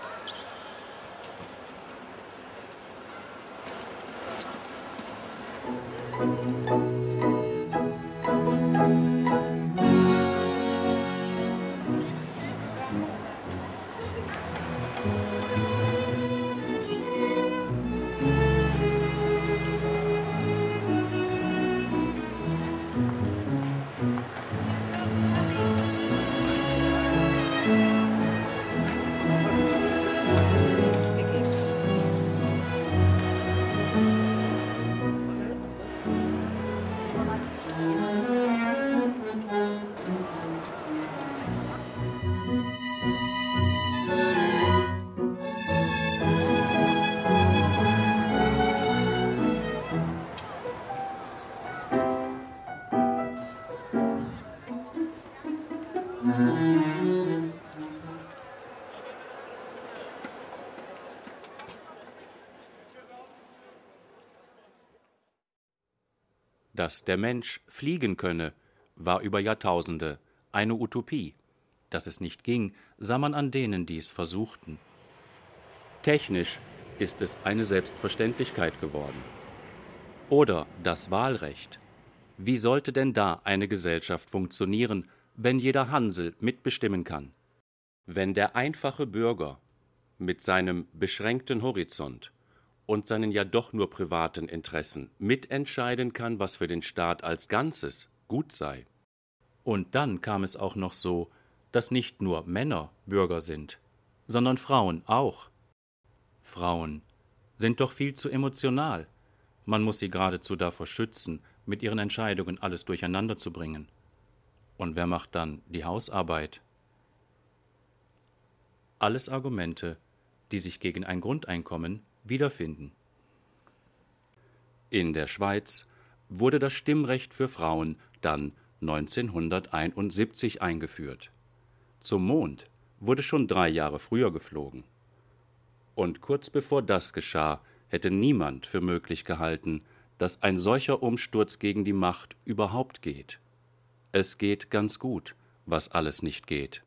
Dass der Mensch fliegen könne, war über Jahrtausende eine Utopie. Dass es nicht ging, sah man an denen, die es versuchten. Technisch ist es eine Selbstverständlichkeit geworden. Oder das Wahlrecht. Wie sollte denn da eine Gesellschaft funktionieren, wenn jeder Hansel mitbestimmen kann? Wenn der einfache Bürger mit seinem beschränkten Horizont und seinen ja doch nur privaten Interessen mitentscheiden kann, was für den Staat als Ganzes gut sei. Und dann kam es auch noch so, dass nicht nur Männer Bürger sind, sondern Frauen auch. Frauen sind doch viel zu emotional. Man muss sie geradezu davor schützen, mit ihren Entscheidungen alles durcheinander zu bringen. Und wer macht dann die Hausarbeit? Alles Argumente, die sich gegen ein Grundeinkommen wiederfinden. In der Schweiz wurde das Stimmrecht für Frauen dann 1971 eingeführt. Zum Mond wurde schon 3 Jahre früher geflogen. Und kurz bevor das geschah, hätte niemand für möglich gehalten, dass ein solcher Umsturz gegen die Macht überhaupt geht. Es geht ganz gut, was alles nicht geht.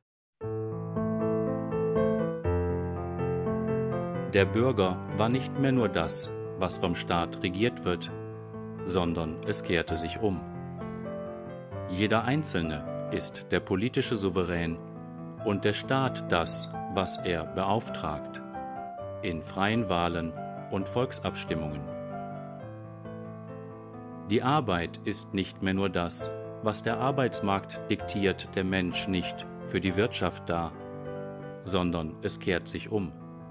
Der Bürger war nicht mehr nur das, was vom Staat regiert wird, sondern es kehrte sich um. Jeder Einzelne ist der politische Souverän und der Staat das, was er beauftragt, in freien Wahlen und Volksabstimmungen. Die Arbeit ist nicht mehr nur das, was der Arbeitsmarkt diktiert, der Mensch nicht für die Wirtschaft da, sondern es kehrt sich um.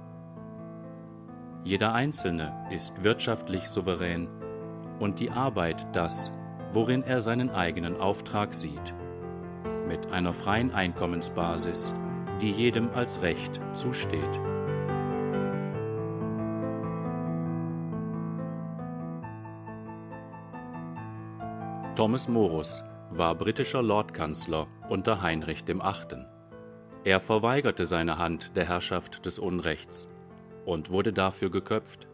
Jeder Einzelne ist wirtschaftlich souverän und die Arbeit das, worin er seinen eigenen Auftrag sieht, mit einer freien Einkommensbasis, die jedem als Recht zusteht. Thomas Morus war britischer Lordkanzler unter Heinrich VIII. Er verweigerte seine Hand der Herrschaft des Unrechts und wurde dafür geköpft.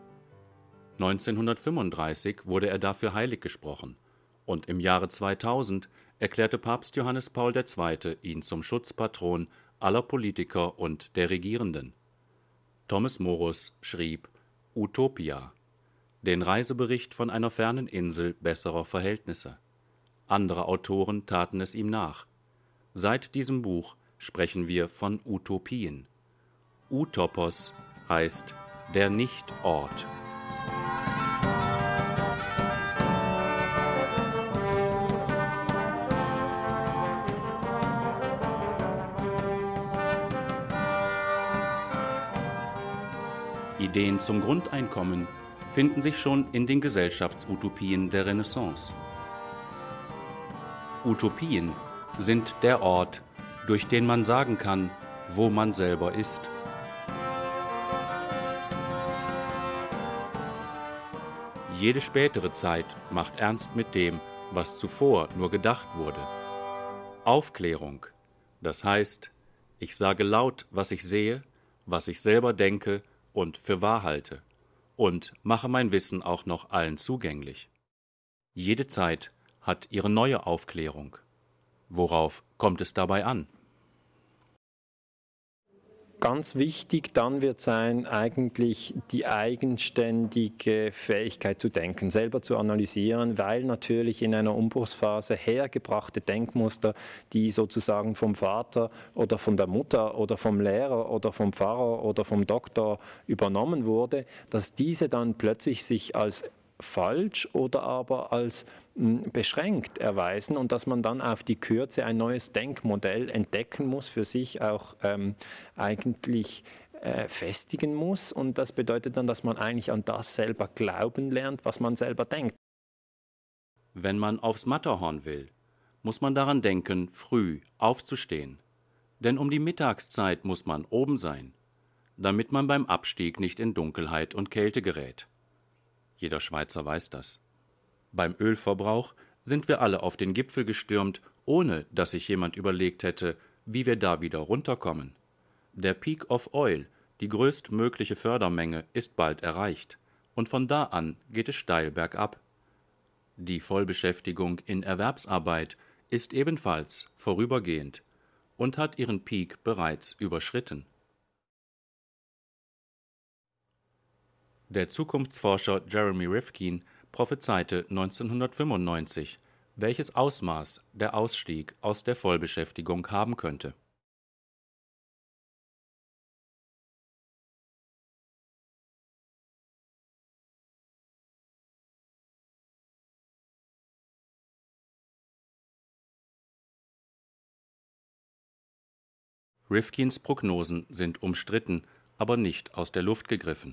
1935 wurde er dafür heilig gesprochen und im Jahre 2000 erklärte Papst Johannes Paul II. Ihn zum Schutzpatron aller Politiker und der Regierenden. Thomas Morus schrieb Utopia, den Reisebericht von einer fernen Insel besserer Verhältnisse. Andere Autoren taten es ihm nach. Seit diesem Buch sprechen wir von Utopien. Utopos heißt der Nicht-Ort. Ideen zum Grundeinkommen finden sich schon in den Gesellschaftsutopien der Renaissance. Utopien sind der Ort, durch den man sagen kann, wo man selber ist. Jede spätere Zeit macht ernst mit dem, was zuvor nur gedacht wurde. Aufklärung, das heißt, ich sage laut, was ich sehe, was ich selber denke und für wahr halte, und mache mein Wissen auch noch allen zugänglich. Jede Zeit hat ihre neue Aufklärung. Worauf kommt es dabei an?
Ganz wichtig dann wird sein, eigentlich die eigenständige Fähigkeit zu denken, selber zu analysieren, weil natürlich in einer Umbruchsphase hergebrachte Denkmuster, die sozusagen vom Vater oder von der Mutter oder vom Lehrer oder vom Pfarrer oder vom Doktor übernommen wurde, dass diese dann plötzlich sich als falsch oder aber als beschränkt erweisen und dass man dann auf die Kürze ein neues Denkmodell entdecken muss, für sich auch eigentlich festigen muss. Und das bedeutet dann, dass man eigentlich an das selber glauben lernt, was man selber denkt.
Wenn man aufs Matterhorn will, muss man daran denken, früh aufzustehen. Denn um die Mittagszeit muss man oben sein, damit man beim Abstieg nicht in Dunkelheit und Kälte gerät. Jeder Schweizer weiß das. Beim Ölverbrauch sind wir alle auf den Gipfel gestürmt, ohne dass sich jemand überlegt hätte, wie wir da wieder runterkommen. Der Peak of Oil, die größtmögliche Fördermenge, ist bald erreicht. Und von da an geht es steil bergab. Die Vollbeschäftigung in Erwerbsarbeit ist ebenfalls vorübergehend und hat ihren Peak bereits überschritten. Der Zukunftsforscher Jeremy Rifkin prophezeite 1995, welches Ausmaß der Ausstieg aus der Vollbeschäftigung haben könnte. Rifkins Prognosen sind umstritten, aber nicht aus der Luft gegriffen.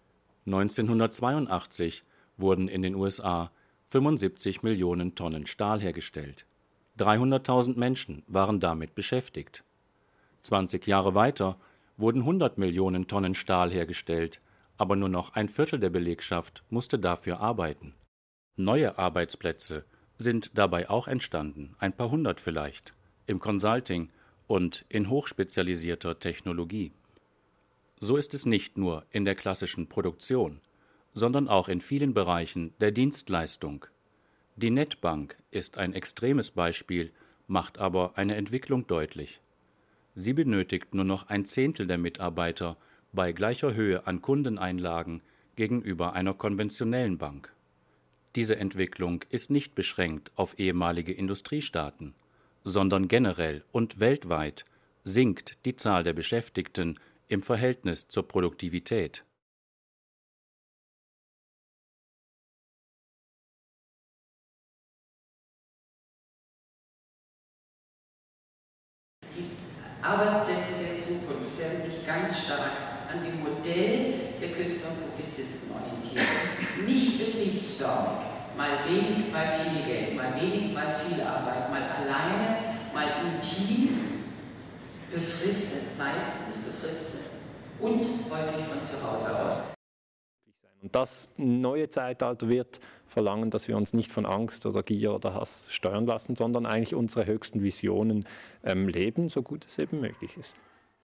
1982 wurden in den USA 75 Millionen Tonnen Stahl hergestellt. 300.000 Menschen waren damit beschäftigt. 20 Jahre weiter wurden 100 Millionen Tonnen Stahl hergestellt, aber nur noch ein Viertel der Belegschaft musste dafür arbeiten. Neue Arbeitsplätze sind dabei auch entstanden, ein paar hundert vielleicht, im Consulting und in hochspezialisierter Technologie. So ist es nicht nur in der klassischen Produktion, sondern auch in vielen Bereichen der Dienstleistung. Die Netbank ist ein extremes Beispiel, macht aber eine Entwicklung deutlich. Sie benötigt nur noch 1/10 der Mitarbeiter bei gleicher Höhe an Kundeneinlagen gegenüber einer konventionellen Bank. Diese Entwicklung ist nicht beschränkt auf ehemalige Industriestaaten, sondern generell und weltweit sinkt die Zahl der Beschäftigten im Verhältnis zur Produktivität.
Die Arbeitsplätze der Zukunft werden sich ganz stark an dem Modell der Künstler und Publizisten orientieren. Nicht betriebsförmig, mal wenig, mal viel Geld, mal wenig, mal viel Arbeit, mal alleine, mal intim, befristet, meistens befristet und häufig von zu Hause aus.
Und das neue Zeitalter wird verlangen, dass wir uns nicht von Angst oder Gier oder Hass steuern lassen, sondern eigentlich unsere höchsten Visionen leben, so gut es eben möglich ist.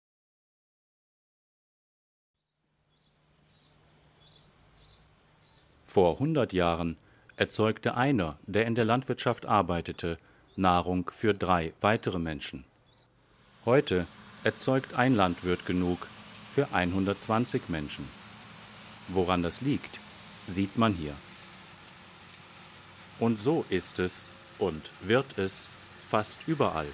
Vor 100 Jahren erzeugte einer, der in der Landwirtschaft arbeitete, Nahrung für 3 weitere Menschen. Heute erzeugt ein Landwirt genug für 120 Menschen. Woran das liegt, sieht man hier. Und so ist es und wird es fast überall.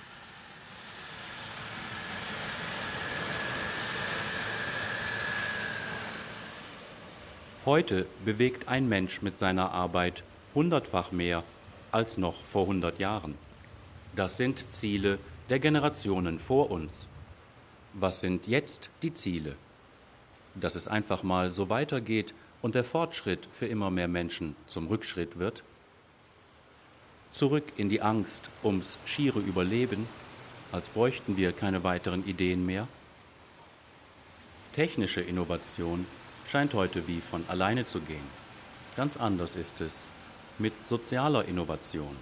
Heute bewegt ein Mensch mit seiner Arbeit 100-fach mehr als noch vor 100 Jahren. Das sind Ziele der Generationen vor uns. Was sind jetzt die Ziele? dass es einfach mal so weitergeht und der Fortschritt für immer mehr Menschen zum Rückschritt wird? Zurück in die Angst ums schiere Überleben, als bräuchten wir keine weiteren Ideen mehr? Technische Innovation scheint heute wie von alleine zu gehen. Ganz anders ist es mit sozialer Innovation.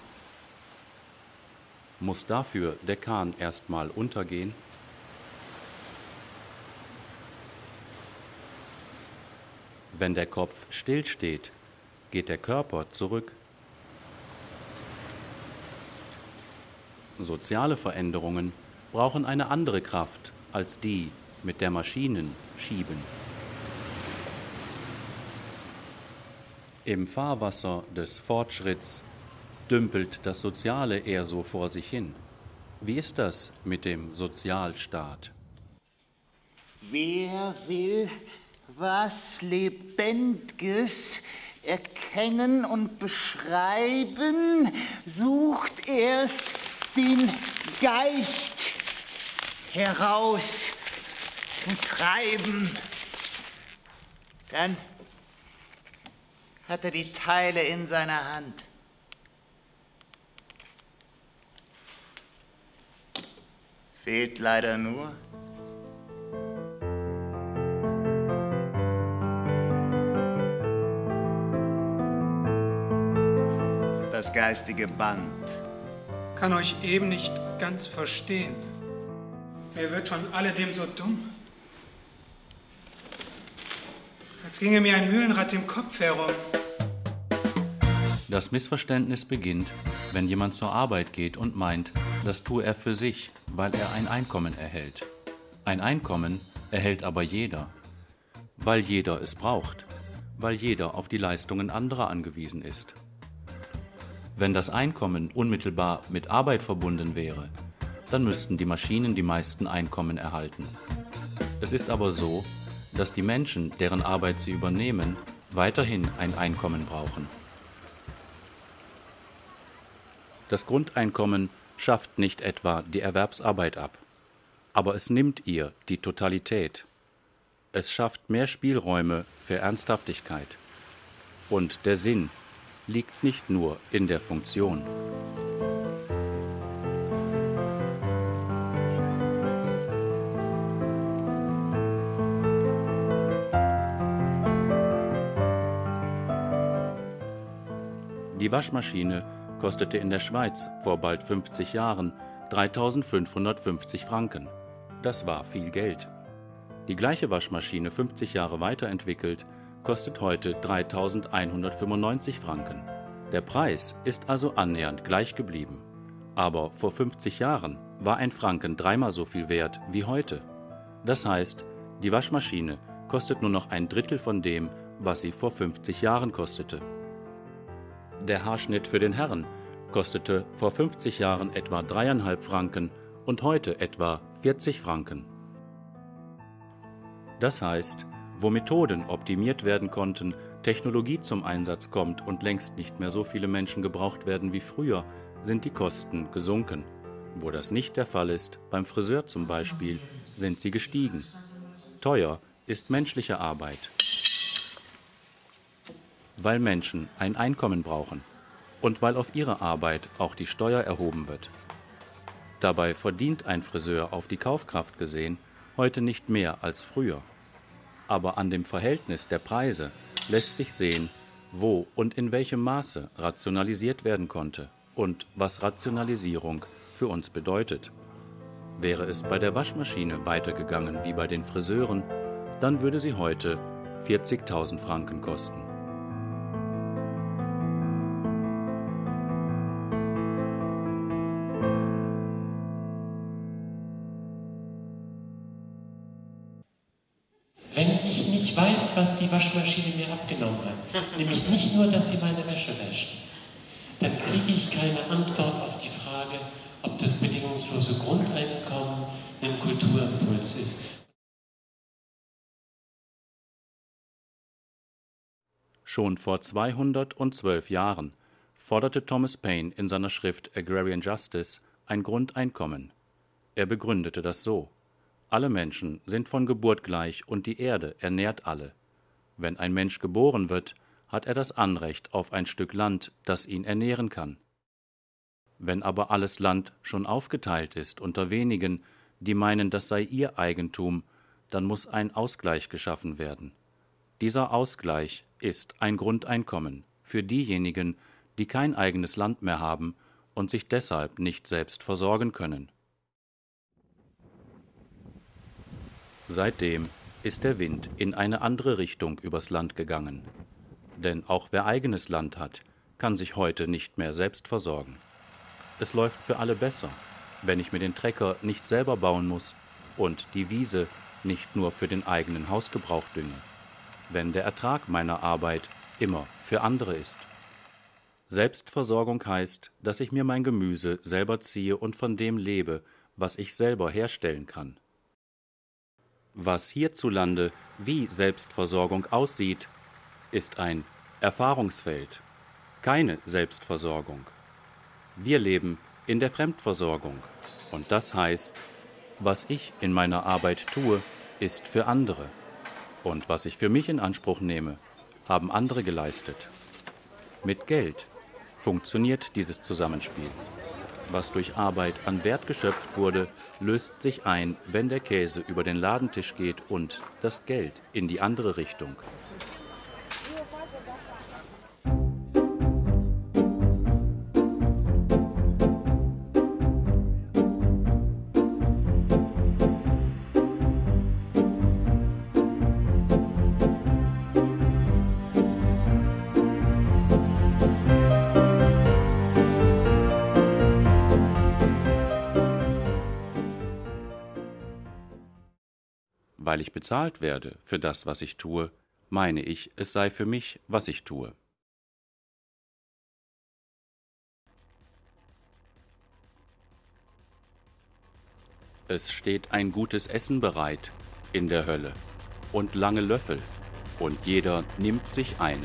Muss dafür der Kahn erstmal untergehen? Wenn der Kopf stillsteht, geht der Körper zurück. Soziale Veränderungen brauchen eine andere Kraft als die, mit der Maschinen schieben. Im Fahrwasser des Fortschritts dümpelt das Soziale eher so vor sich hin. Wie ist das mit dem Sozialstaat?
Wer will was Lebendiges erkennen und beschreiben, sucht erst den Geist heraus zu treiben. Dann hat er die Teile in seiner Hand. Fehlt leider nur das geistige Band.
Kann euch eben nicht ganz verstehen. Mir wird von alledem so dumm. Als ginge mir ein Mühlenrad im Kopf herum.
Das Missverständnis beginnt, wenn jemand zur Arbeit geht und meint, das tue er für sich, weil er ein Einkommen erhält. Ein Einkommen erhält aber jeder, weil jeder es braucht, weil jeder auf die Leistungen anderer angewiesen ist. Wenn das Einkommen unmittelbar mit Arbeit verbunden wäre, dann müssten die Maschinen die meisten Einkommen erhalten. Es ist aber so, dass die Menschen, deren Arbeit sie übernehmen, weiterhin ein Einkommen brauchen. Das Grundeinkommen schafft nicht etwa die Erwerbsarbeit ab, aber es nimmt ihr die Totalität. Es schafft mehr Spielräume für Ernsthaftigkeit. Und der Sinn liegt nicht nur in der Funktion. Die Waschmaschine kostete in der Schweiz vor bald 50 Jahren 3.550 Franken. Das war viel Geld. Die gleiche Waschmaschine 50 Jahre weiterentwickelt kostet heute 3.195 Franken. Der Preis ist also annähernd gleich geblieben. Aber vor 50 Jahren war ein Franken dreimal so viel wert wie heute. Das heißt, die Waschmaschine kostet nur noch ein Drittel von dem, was sie vor 50 Jahren kostete. Der Haarschnitt für den Herrn kostete vor 50 Jahren etwa 3,5 Franken und heute etwa 40 Franken. Das heißt, wo Methoden optimiert werden konnten, Technologie zum Einsatz kommt und längst nicht mehr so viele Menschen gebraucht werden wie früher, sind die Kosten gesunken. Wo das nicht der Fall ist, beim Friseur zum Beispiel, sind sie gestiegen. Teuer ist menschliche Arbeit, weil Menschen ein Einkommen brauchen und weil auf ihre Arbeit auch die Steuer erhoben wird. Dabei verdient ein Friseur auf die Kaufkraft gesehen heute nicht mehr als früher. Aber an dem Verhältnis der Preise lässt sich sehen, wo und in welchem Maße rationalisiert werden konnte und was Rationalisierung für uns bedeutet. Wäre es bei der Waschmaschine weitergegangen wie bei den Friseuren, dann würde sie heute 40.000 Franken kosten.
Wenn ich nicht weiß, was die Waschmaschine mir abgenommen hat, nämlich nicht nur, dass sie meine Wäsche wäscht, dann kriege ich keine Antwort auf die Frage, ob das bedingungslose Grundeinkommen ein Kulturimpuls ist.
Schon vor 212 Jahren forderte Thomas Paine in seiner Schrift Agrarian Justice ein Grundeinkommen. Er begründete das so: Alle Menschen sind von Geburt gleich und die Erde ernährt alle. Wenn ein Mensch geboren wird, hat er das Anrecht auf ein Stück Land, das ihn ernähren kann. Wenn aber alles Land schon aufgeteilt ist unter wenigen, die meinen, das sei ihr Eigentum, dann muss ein Ausgleich geschaffen werden. Dieser Ausgleich ist ein Grundeinkommen für diejenigen, die kein eigenes Land mehr haben und sich deshalb nicht selbst versorgen können. Seitdem ist der Wind in eine andere Richtung übers Land gegangen. Denn auch wer eigenes Land hat, kann sich heute nicht mehr selbst versorgen. Es läuft für alle besser, wenn ich mir den Trecker nicht selber bauen muss und die Wiese nicht nur für den eigenen Hausgebrauch dünge, wenn der Ertrag meiner Arbeit immer für andere ist. Selbstversorgung heißt, dass ich mir mein Gemüse selber ziehe und von dem lebe, was ich selber herstellen kann. Was hierzulande wie Selbstversorgung aussieht, ist ein Erfahrungsfeld, keine Selbstversorgung. Wir leben in der Fremdversorgung und das heißt, was ich in meiner Arbeit tue, ist für andere und was ich für mich in Anspruch nehme, haben andere geleistet. Mit Geld funktioniert dieses Zusammenspiel. Was durch Arbeit an Wert geschöpft wurde, löst sich ein, wenn der Käse über den Ladentisch geht und das Geld in die andere Richtung. Weil ich bezahlt werde für das, was ich tue, meine ich, es sei für mich, was ich tue. Es steht ein gutes Essen bereit in der Hölle und lange Löffel, und jeder nimmt sich einen.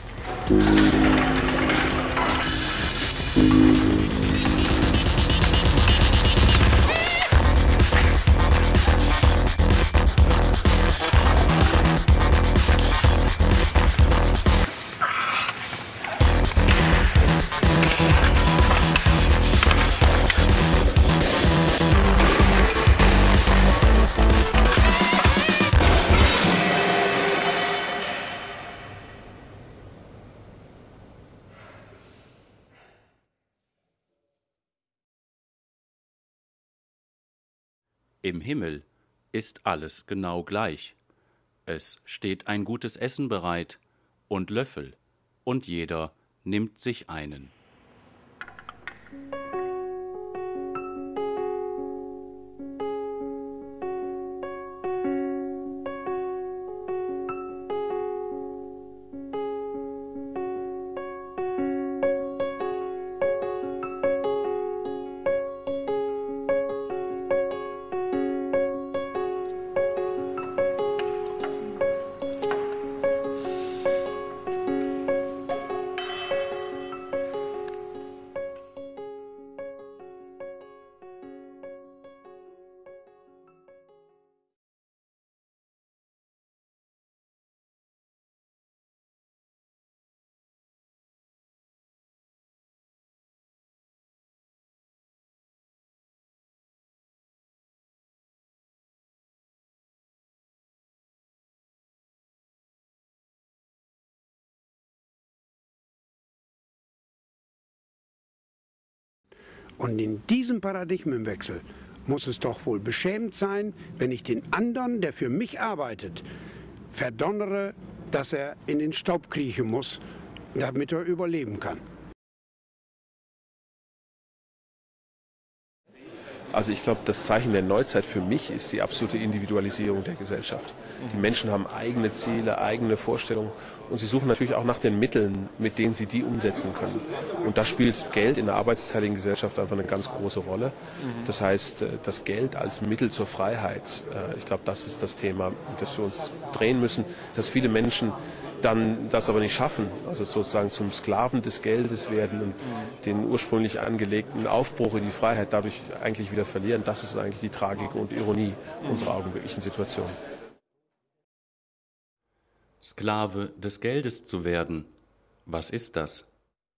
Im Himmel ist alles genau gleich. Es steht ein gutes Essen bereit und Löffel, und jeder nimmt sich einen.
Und in diesem Paradigmenwechsel muss es doch wohl beschämend sein, wenn ich den anderen, der für mich arbeitet, verdonnere, dass er in den Staub kriechen muss, damit er überleben kann.
Also ich glaube, das Zeichen der Neuzeit für mich ist die absolute Individualisierung der Gesellschaft. Die Menschen haben eigene Ziele, eigene Vorstellungen und sie suchen natürlich auch nach den Mitteln, mit denen sie die umsetzen können. Und da spielt Geld in der arbeitsteiligen Gesellschaft einfach eine ganz große Rolle. Das heißt, das Geld als Mittel zur Freiheit, ich glaube, das ist das Thema, das wir uns drehen müssen, dass viele Menschen dann das aber nicht schaffen, also sozusagen zum Sklaven des Geldes werden und den ursprünglich angelegten Aufbruch in die Freiheit dadurch eigentlich wieder verlieren, das ist eigentlich die Tragik und Ironie unserer augenblicklichen Situation.
Sklave des Geldes zu werden, was ist das?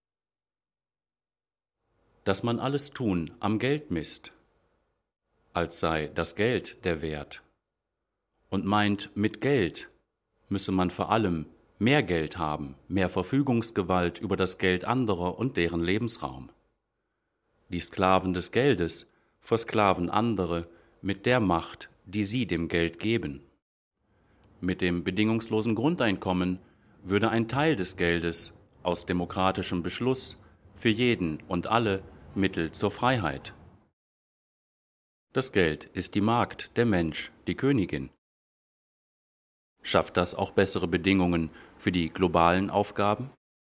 Dass man alles Tun am Geld misst, als sei das Geld der Wert, und meint, mit Geld müsse man vor allem mehr Geld haben, mehr Verfügungsgewalt über das Geld anderer und deren Lebensraum. Die Sklaven des Geldes versklaven andere mit der Macht, die sie dem Geld geben. Mit dem bedingungslosen Grundeinkommen würde ein Teil des Geldes aus demokratischem Beschluss für jeden und alle Mittel zur Freiheit. Das Geld ist die Magd, der Mensch, die Königin. Schafft das auch bessere Bedingungen für die globalen Aufgaben?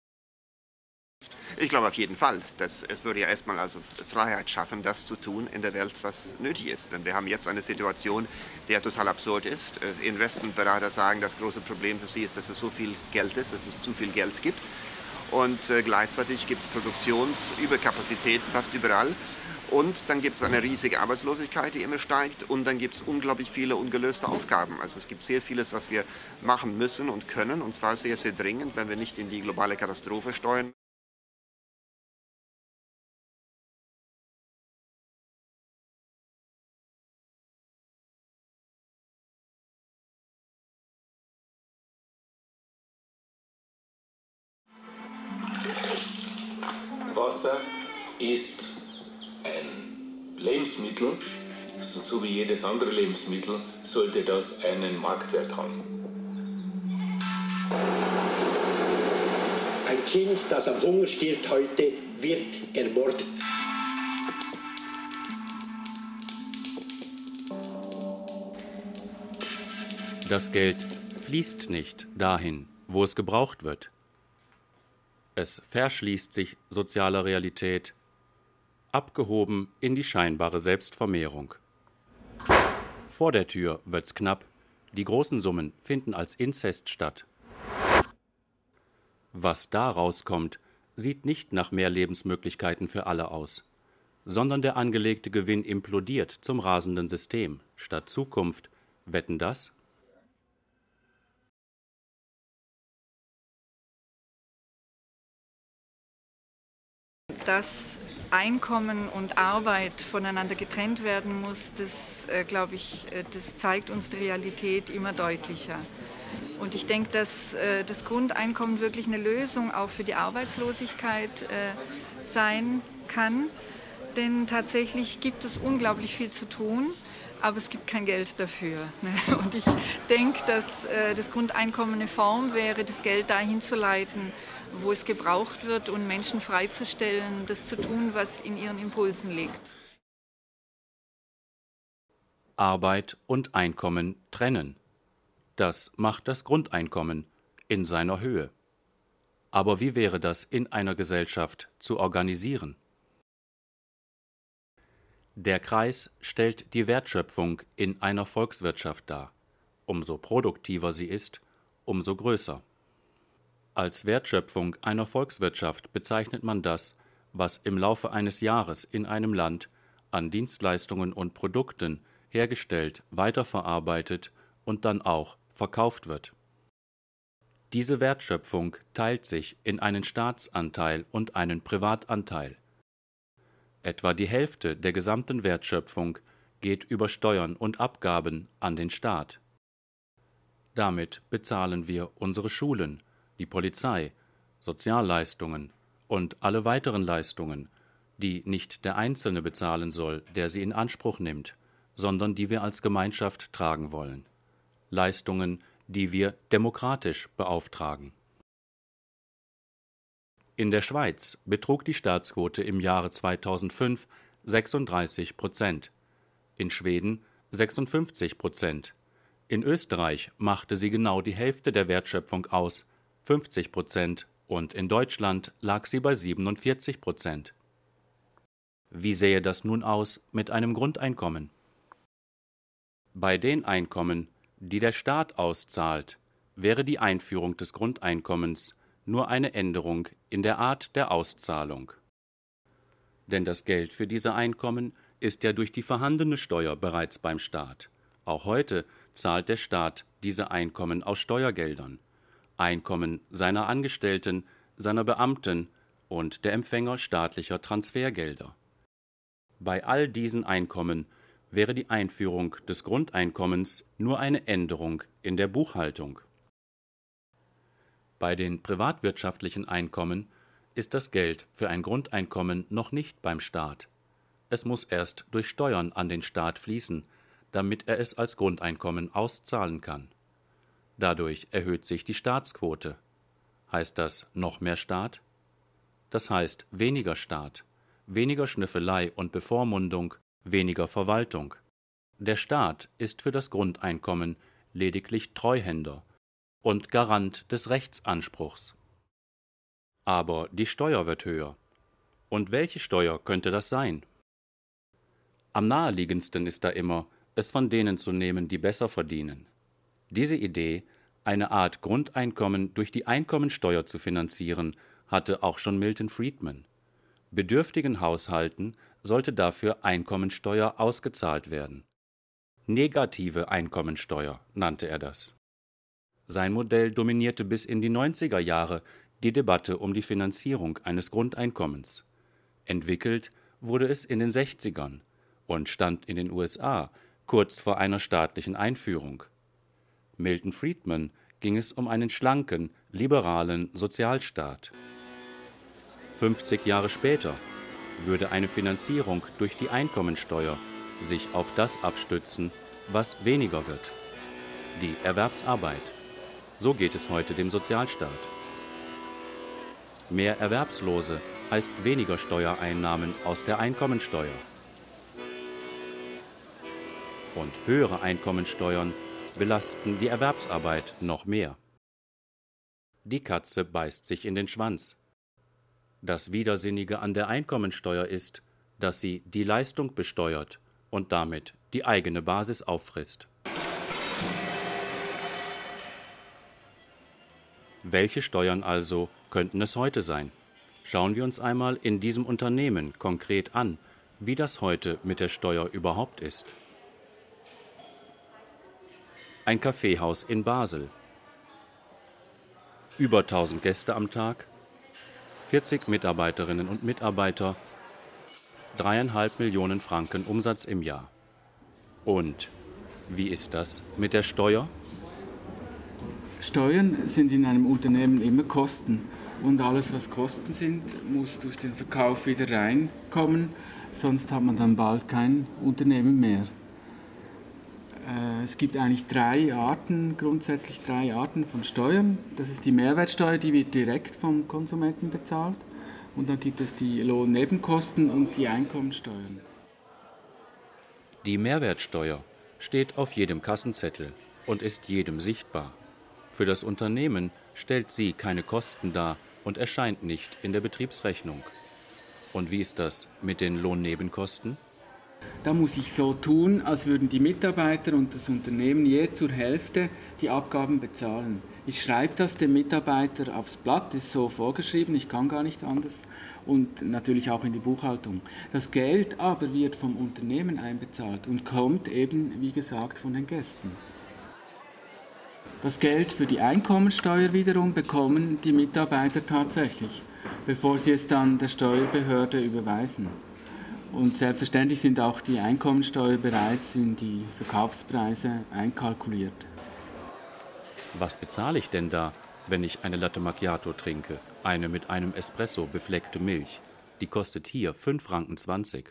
Ich glaube auf jeden Fall, dass es würde ja erstmal also Freiheit schaffen, das zu tun in der Welt, was nötig ist. Denn wir haben jetzt eine Situation, die ja total absurd ist. Investmentberater sagen, das große Problem für sie ist, dass es so viel Geld ist, dass es zu viel Geld gibt. Und gleichzeitig gibt es Produktionsüberkapazitäten fast überall. Und dann gibt es eine riesige Arbeitslosigkeit, die immer steigt. Und dann gibt es unglaublich viele ungelöste Aufgaben. Also es gibt sehr vieles, was wir machen müssen und können. Und zwar sehr, sehr dringend, wenn wir nicht in die globale Katastrophe steuern.
Wasser ist ein Lebensmittel, so wie jedes andere Lebensmittel sollte das einen Marktwert haben.
Ein Kind, das am Hunger stirbt heute, wird ermordet.
Das Geld fließt nicht dahin, wo es gebraucht wird. Es verschließt sich sozialer Realität, abgehoben in die scheinbare Selbstvermehrung. Vor der Tür wird's knapp, die großen Summen finden als Inzest statt. Was da rauskommt, sieht nicht nach mehr Lebensmöglichkeiten für alle aus, sondern der angelegte Gewinn implodiert zum rasenden System. Statt Zukunft, wetten das?
Dass Einkommen und Arbeit voneinander getrennt werden muss, das, glaube ich, das zeigt uns die Realität immer deutlicher. Und ich denke, dass das Grundeinkommen wirklich eine Lösung auch für die Arbeitslosigkeit sein kann. Denn tatsächlich gibt es unglaublich viel zu tun, aber es gibt kein Geld dafür. Und ich denke, dass das Grundeinkommen eine Form wäre, das Geld dahin zu leiten, wo es gebraucht wird und Menschen freizustellen, das zu tun, was in ihren Impulsen liegt.
Arbeit und Einkommen trennen. Das macht das Grundeinkommen in seiner Höhe. Aber wie wäre das in einer Gesellschaft zu organisieren? Der Kreis stellt die Wertschöpfung in einer Volkswirtschaft dar. Umso produktiver sie ist, umso größer. Als Wertschöpfung einer Volkswirtschaft bezeichnet man das, was im Laufe eines Jahres in einem Land an Dienstleistungen und Produkten hergestellt, weiterverarbeitet und dann auch verkauft wird. Diese Wertschöpfung teilt sich in einen Staatsanteil und einen Privatanteil. Etwa die Hälfte der gesamten Wertschöpfung geht über Steuern und Abgaben an den Staat. Damit bezahlen wir unsere Schulen, die Polizei, Sozialleistungen und alle weiteren Leistungen, die nicht der Einzelne bezahlen soll, der sie in Anspruch nimmt, sondern die wir als Gemeinschaft tragen wollen. Leistungen, die wir demokratisch beauftragen. In der Schweiz betrug die Staatsquote im Jahre 2005 36%, in Schweden 56%, in Österreich machte sie genau die Hälfte der Wertschöpfung aus, 50%, und in Deutschland lag sie bei 47%. Wie sähe das nun aus mit einem Grundeinkommen? Bei den Einkommen, die der Staat auszahlt, wäre die Einführung des Grundeinkommens nur eine Änderung in der Art der Auszahlung. Denn das Geld für diese Einkommen ist ja durch die vorhandene Steuer bereits beim Staat. Auch heute zahlt der Staat diese Einkommen aus Steuergeldern, Einkommen seiner Angestellten, seiner Beamten und der Empfänger staatlicher Transfergelder. Bei all diesen Einkommen wäre die Einführung des Grundeinkommens nur eine Änderung in der Buchhaltung. Bei den privatwirtschaftlichen Einkommen ist das Geld für ein Grundeinkommen noch nicht beim Staat. Es muss erst durch Steuern an den Staat fließen, damit er es als Grundeinkommen auszahlen kann. Dadurch erhöht sich die Staatsquote. Heißt das noch mehr Staat? Das heißt weniger Staat, weniger Schnüffelei und Bevormundung, weniger Verwaltung. Der Staat ist für das Grundeinkommen lediglich Treuhänder und Garant des Rechtsanspruchs. Aber die Steuer wird höher. Und welche Steuer könnte das sein? Am naheliegendsten ist da immer, es von denen zu nehmen, die besser verdienen. Diese Idee, eine Art Grundeinkommen durch die Einkommensteuer zu finanzieren, hatte auch schon Milton Friedman. Bedürftigen Haushalten sollte dafür Einkommensteuer ausgezahlt werden. Negative Einkommensteuer nannte er das. Sein Modell dominierte bis in die 90er Jahre die Debatte um die Finanzierung eines Grundeinkommens. Entwickelt wurde es in den 60ern und stand in den USA kurz vor einer staatlichen Einführung. Milton Friedman ging es um einen schlanken, liberalen Sozialstaat. 50 Jahre später würde eine Finanzierung durch die Einkommensteuer sich auf das abstützen, was weniger wird: die Erwerbsarbeit. So geht es heute dem Sozialstaat. Mehr Erwerbslose heißt weniger Steuereinnahmen aus der Einkommensteuer. Und höhere Einkommensteuern belasten die Erwerbsarbeit noch mehr. Die Katze beißt sich in den Schwanz. Das Widersinnige an der Einkommensteuer ist, dass sie die Leistung besteuert und damit die eigene Basis auffrisst. Welche Steuern also könnten es heute sein? Schauen wir uns einmal in diesem Unternehmen konkret an, wie das heute mit der Steuer überhaupt ist. Ein Kaffeehaus in Basel. Über 1000 Gäste am Tag, 40 Mitarbeiterinnen und Mitarbeiter, 3,5 Millionen Franken Umsatz im Jahr. Und wie ist das mit der Steuer?
Steuern sind in einem Unternehmen immer Kosten. Und alles, was Kosten sind, muss durch den Verkauf wieder reinkommen, sonst hat man dann bald kein Unternehmen mehr. Es gibt eigentlich grundsätzlich drei Arten von Steuern. Das ist die Mehrwertsteuer, die wird direkt vom Konsumenten bezahlt. Und dann gibt es die Lohnnebenkosten und die Einkommensteuern.
Die Mehrwertsteuer steht auf jedem Kassenzettel und ist jedem sichtbar. Für das Unternehmen stellt sie keine Kosten dar und erscheint nicht in der Betriebsrechnung. Und wie ist das mit den Lohnnebenkosten?
Da muss ich so tun, als würden die Mitarbeiter und das Unternehmen je zur Hälfte die Abgaben bezahlen. Ich schreibe das dem Mitarbeiter aufs Blatt, ist so vorgeschrieben, ich kann gar nicht anders, und natürlich auch in die Buchhaltung. Das Geld aber wird vom Unternehmen einbezahlt und kommt eben, wie gesagt, von den Gästen. Das Geld für die Einkommensteuer wiederum bekommen die Mitarbeiter tatsächlich, bevor sie es dann der Steuerbehörde überweisen. Und selbstverständlich sind auch die Einkommensteuer bereits in die Verkaufspreise einkalkuliert.
Was bezahle ich denn da, wenn ich eine Latte Macchiato trinke, eine mit einem Espresso befleckte Milch? Die kostet hier 5,20 Franken.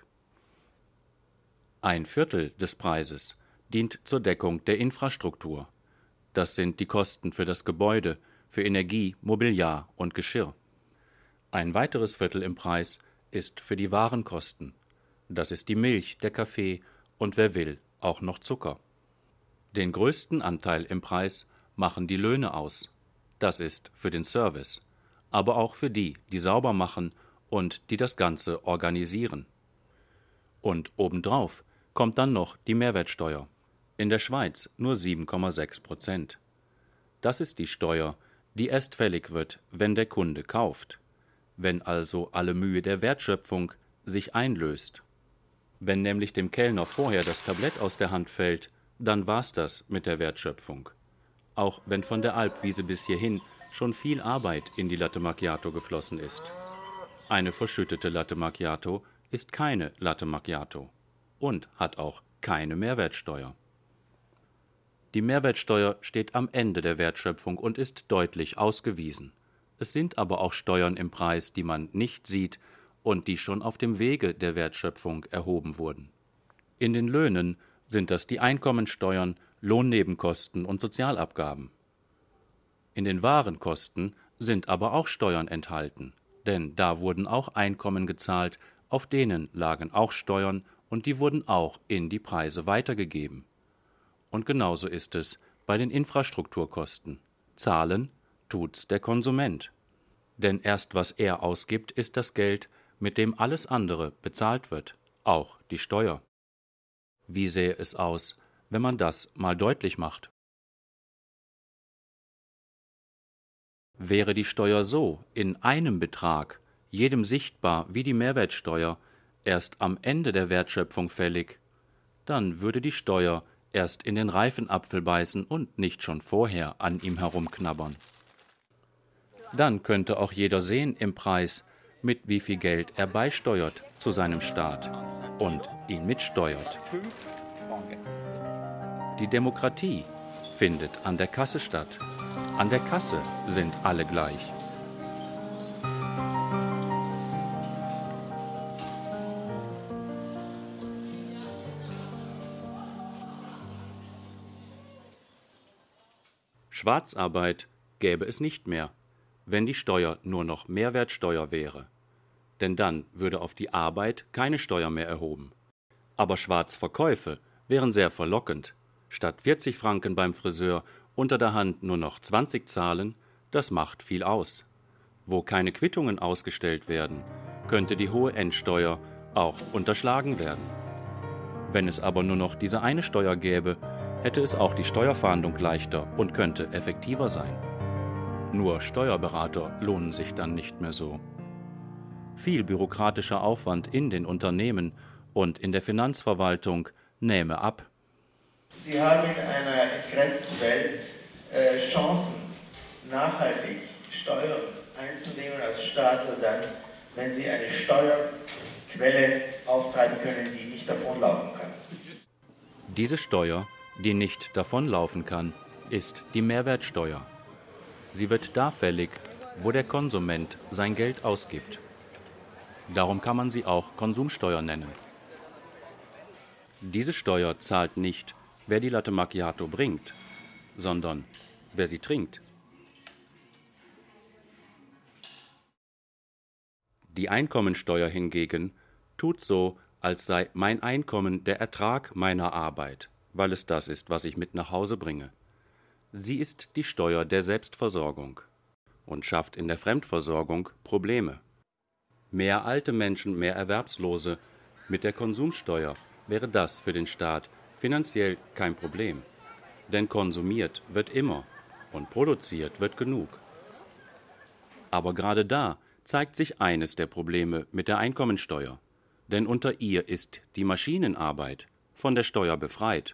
Ein Viertel des Preises dient zur Deckung der Infrastruktur. Das sind die Kosten für das Gebäude, für Energie, Mobiliar und Geschirr. Ein weiteres Viertel im Preis ist für die Warenkosten. Das ist die Milch, der Kaffee und wer will, auch noch Zucker. Den größten Anteil im Preis machen die Löhne aus. Das ist für den Service, aber auch für die, die sauber machen und die das Ganze organisieren. Und obendrauf kommt dann noch die Mehrwertsteuer. In der Schweiz nur 7,6%. Das ist die Steuer, die erst fällig wird, wenn der Kunde kauft, wenn also alle Mühe der Wertschöpfung sich einlöst. Wenn nämlich dem Kellner vorher das Tablett aus der Hand fällt, dann war's das mit der Wertschöpfung. Auch wenn von der Alpwiese bis hierhin schon viel Arbeit in die Latte Macchiato geflossen ist. Eine verschüttete Latte Macchiato ist keine Latte Macchiato und hat auch keine Mehrwertsteuer. Die Mehrwertsteuer steht am Ende der Wertschöpfung und ist deutlich ausgewiesen. Es sind aber auch Steuern im Preis, die man nicht sieht und die schon auf dem Wege der Wertschöpfung erhoben wurden. In den Löhnen sind das die Einkommensteuern, Lohnnebenkosten und Sozialabgaben. In den Warenkosten sind aber auch Steuern enthalten, denn da wurden auch Einkommen gezahlt, auf denen lagen auch Steuern und die wurden auch in die Preise weitergegeben. Und genauso ist es bei den Infrastrukturkosten. Zahlen tut's der Konsument. Denn erst was er ausgibt, ist das Geld, mit dem alles andere bezahlt wird, auch die Steuer. Wie sähe es aus, wenn man das mal deutlich macht? Wäre die Steuer so in einem Betrag, jedem sichtbar wie die Mehrwertsteuer, erst am Ende der Wertschöpfung fällig, dann würde die Steuer erst in den reifen Apfel beißen und nicht schon vorher an ihm herumknabbern. Dann könnte auch jeder sehen im Preis, mit wie viel Geld er beisteuert zu seinem Staat und ihn mitsteuert. Die Demokratie findet an der Kasse statt. An der Kasse sind alle gleich. Schwarzarbeit gäbe es nicht mehr, wenn die Steuer nur noch Mehrwertsteuer wäre. Denn dann würde auf die Arbeit keine Steuer mehr erhoben. Aber Schwarzverkäufe wären sehr verlockend. Statt 40 Franken beim Friseur unter der Hand nur noch 20 zahlen, das macht viel aus. Wo keine Quittungen ausgestellt werden, könnte die hohe Endsteuer auch unterschlagen werden. Wenn es aber nur noch diese eine Steuer gäbe, hätte es auch die Steuerfahndung leichter und könnte effektiver sein. Nur Steuerberater lohnen sich dann nicht mehr so. Viel bürokratischer Aufwand in den Unternehmen und in der Finanzverwaltung nähme ab.
Sie haben in einer entgrenzten Welt Chancen, nachhaltig Steuern einzunehmen als Staat, nur dann, wenn Sie eine Steuerquelle auftreiben können, die nicht davonlaufen kann.
Diese Steuer, die nicht davonlaufen kann, ist die Mehrwertsteuer. Sie wird da fällig, wo der Konsument sein Geld ausgibt. Darum kann man sie auch Konsumsteuer nennen. Diese Steuer zahlt nicht, wer die Latte Macchiato bringt, sondern wer sie trinkt. Die Einkommensteuer hingegen tut so, als sei mein Einkommen der Ertrag meiner Arbeit, weil es das ist, was ich mit nach Hause bringe. Sie ist die Steuer der Selbstversorgung und schafft in der Fremdversorgung Probleme. Mehr alte Menschen, mehr Erwerbslose. Mit der Konsumsteuer wäre das für den Staat finanziell kein Problem. Denn konsumiert wird immer und produziert wird genug. Aber gerade da zeigt sich eines der Probleme mit der Einkommensteuer. Denn unter ihr ist die Maschinenarbeit von der Steuer befreit.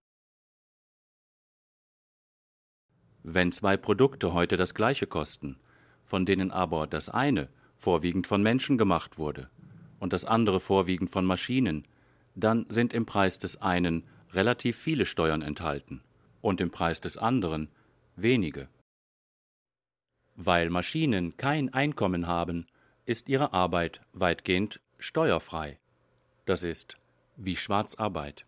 Wenn zwei Produkte heute das gleiche kosten, von denen aber das eine vorwiegend von Menschen gemacht wurde und das andere vorwiegend von Maschinen, dann sind im Preis des einen relativ viele Steuern enthalten und im Preis des anderen wenige. Weil Maschinen kein Einkommen haben, ist ihre Arbeit weitgehend steuerfrei. Das ist wie Schwarzarbeit.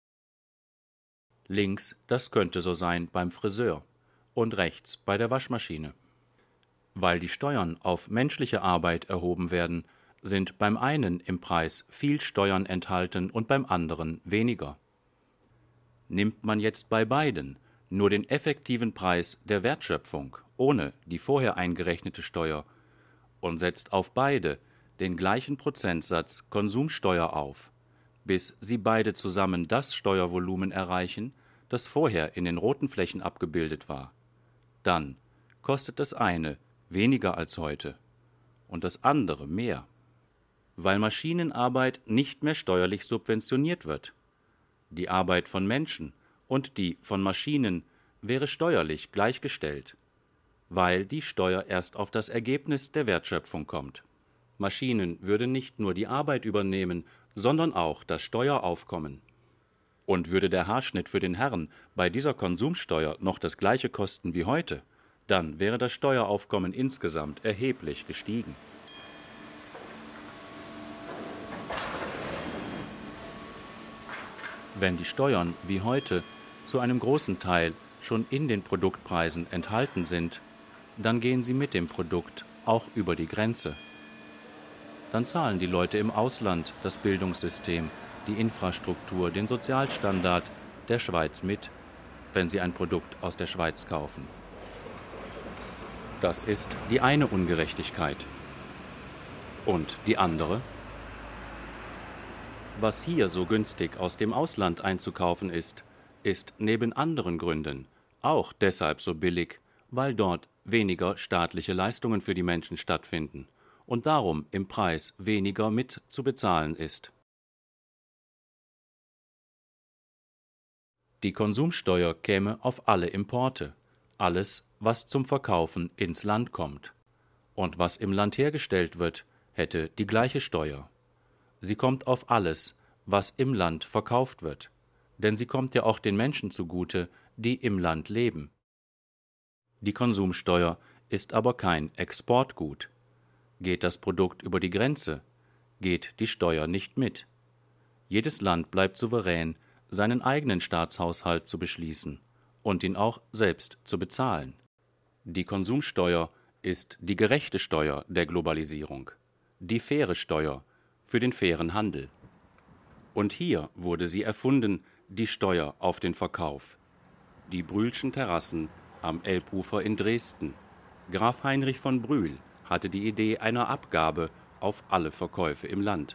Links, das könnte so sein beim Friseur und rechts bei der Waschmaschine. Weil die Steuern auf menschliche Arbeit erhoben werden, sind beim einen im Preis viel Steuern enthalten und beim anderen weniger. Nimmt man jetzt bei beiden nur den effektiven Preis der Wertschöpfung ohne die vorher eingerechnete Steuer und setzt auf beide den gleichen Prozentsatz Konsumsteuer auf, bis sie beide zusammen das Steuervolumen erreichen, das vorher in den roten Flächen abgebildet war, dann kostet das eine weniger als heute und das andere mehr, weil Maschinenarbeit nicht mehr steuerlich subventioniert wird. Die Arbeit von Menschen und die von Maschinen wäre steuerlich gleichgestellt, weil die Steuer erst auf das Ergebnis der Wertschöpfung kommt. Maschinen würden nicht nur die Arbeit übernehmen, sondern auch das Steueraufkommen. Und würde der Haarschnitt für den Herrn bei dieser Konsumsteuer noch das gleiche kosten wie heute, dann wäre das Steueraufkommen insgesamt erheblich gestiegen. Wenn die Steuern wie heute zu einem großen Teil schon in den Produktpreisen enthalten sind, dann gehen sie mit dem Produkt auch über die Grenze. Dann zahlen die Leute im Ausland das Bildungssystem, die Infrastruktur, den Sozialstandard der Schweiz mit, wenn sie ein Produkt aus der Schweiz kaufen. Das ist die eine Ungerechtigkeit. Und die andere? Was hier so günstig aus dem Ausland einzukaufen ist, ist neben anderen Gründen auch deshalb so billig, weil dort weniger staatliche Leistungen für die Menschen stattfinden und darum im Preis weniger mit zu bezahlen ist. Die Konsumsteuer käme auf alle Importe, alles, was zum Verkaufen ins Land kommt. Und was im Land hergestellt wird, hätte die gleiche Steuer. Sie kommt auf alles, was im Land verkauft wird, denn sie kommt ja auch den Menschen zugute, die im Land leben. Die Konsumsteuer ist aber kein Exportgut. Geht das Produkt über die Grenze, geht die Steuer nicht mit. Jedes Land bleibt souverän, seinen eigenen Staatshaushalt zu beschließen und ihn auch selbst zu bezahlen. Die Konsumsteuer ist die gerechte Steuer der Globalisierung, die faire Steuer für den fairen Handel. Und hier wurde sie erfunden, die Steuer auf den Verkauf. Die Brühlschen Terrassen am Elbufer in Dresden. Graf Heinrich von Brühl hatte die Idee einer Abgabe auf alle Verkäufe im Land.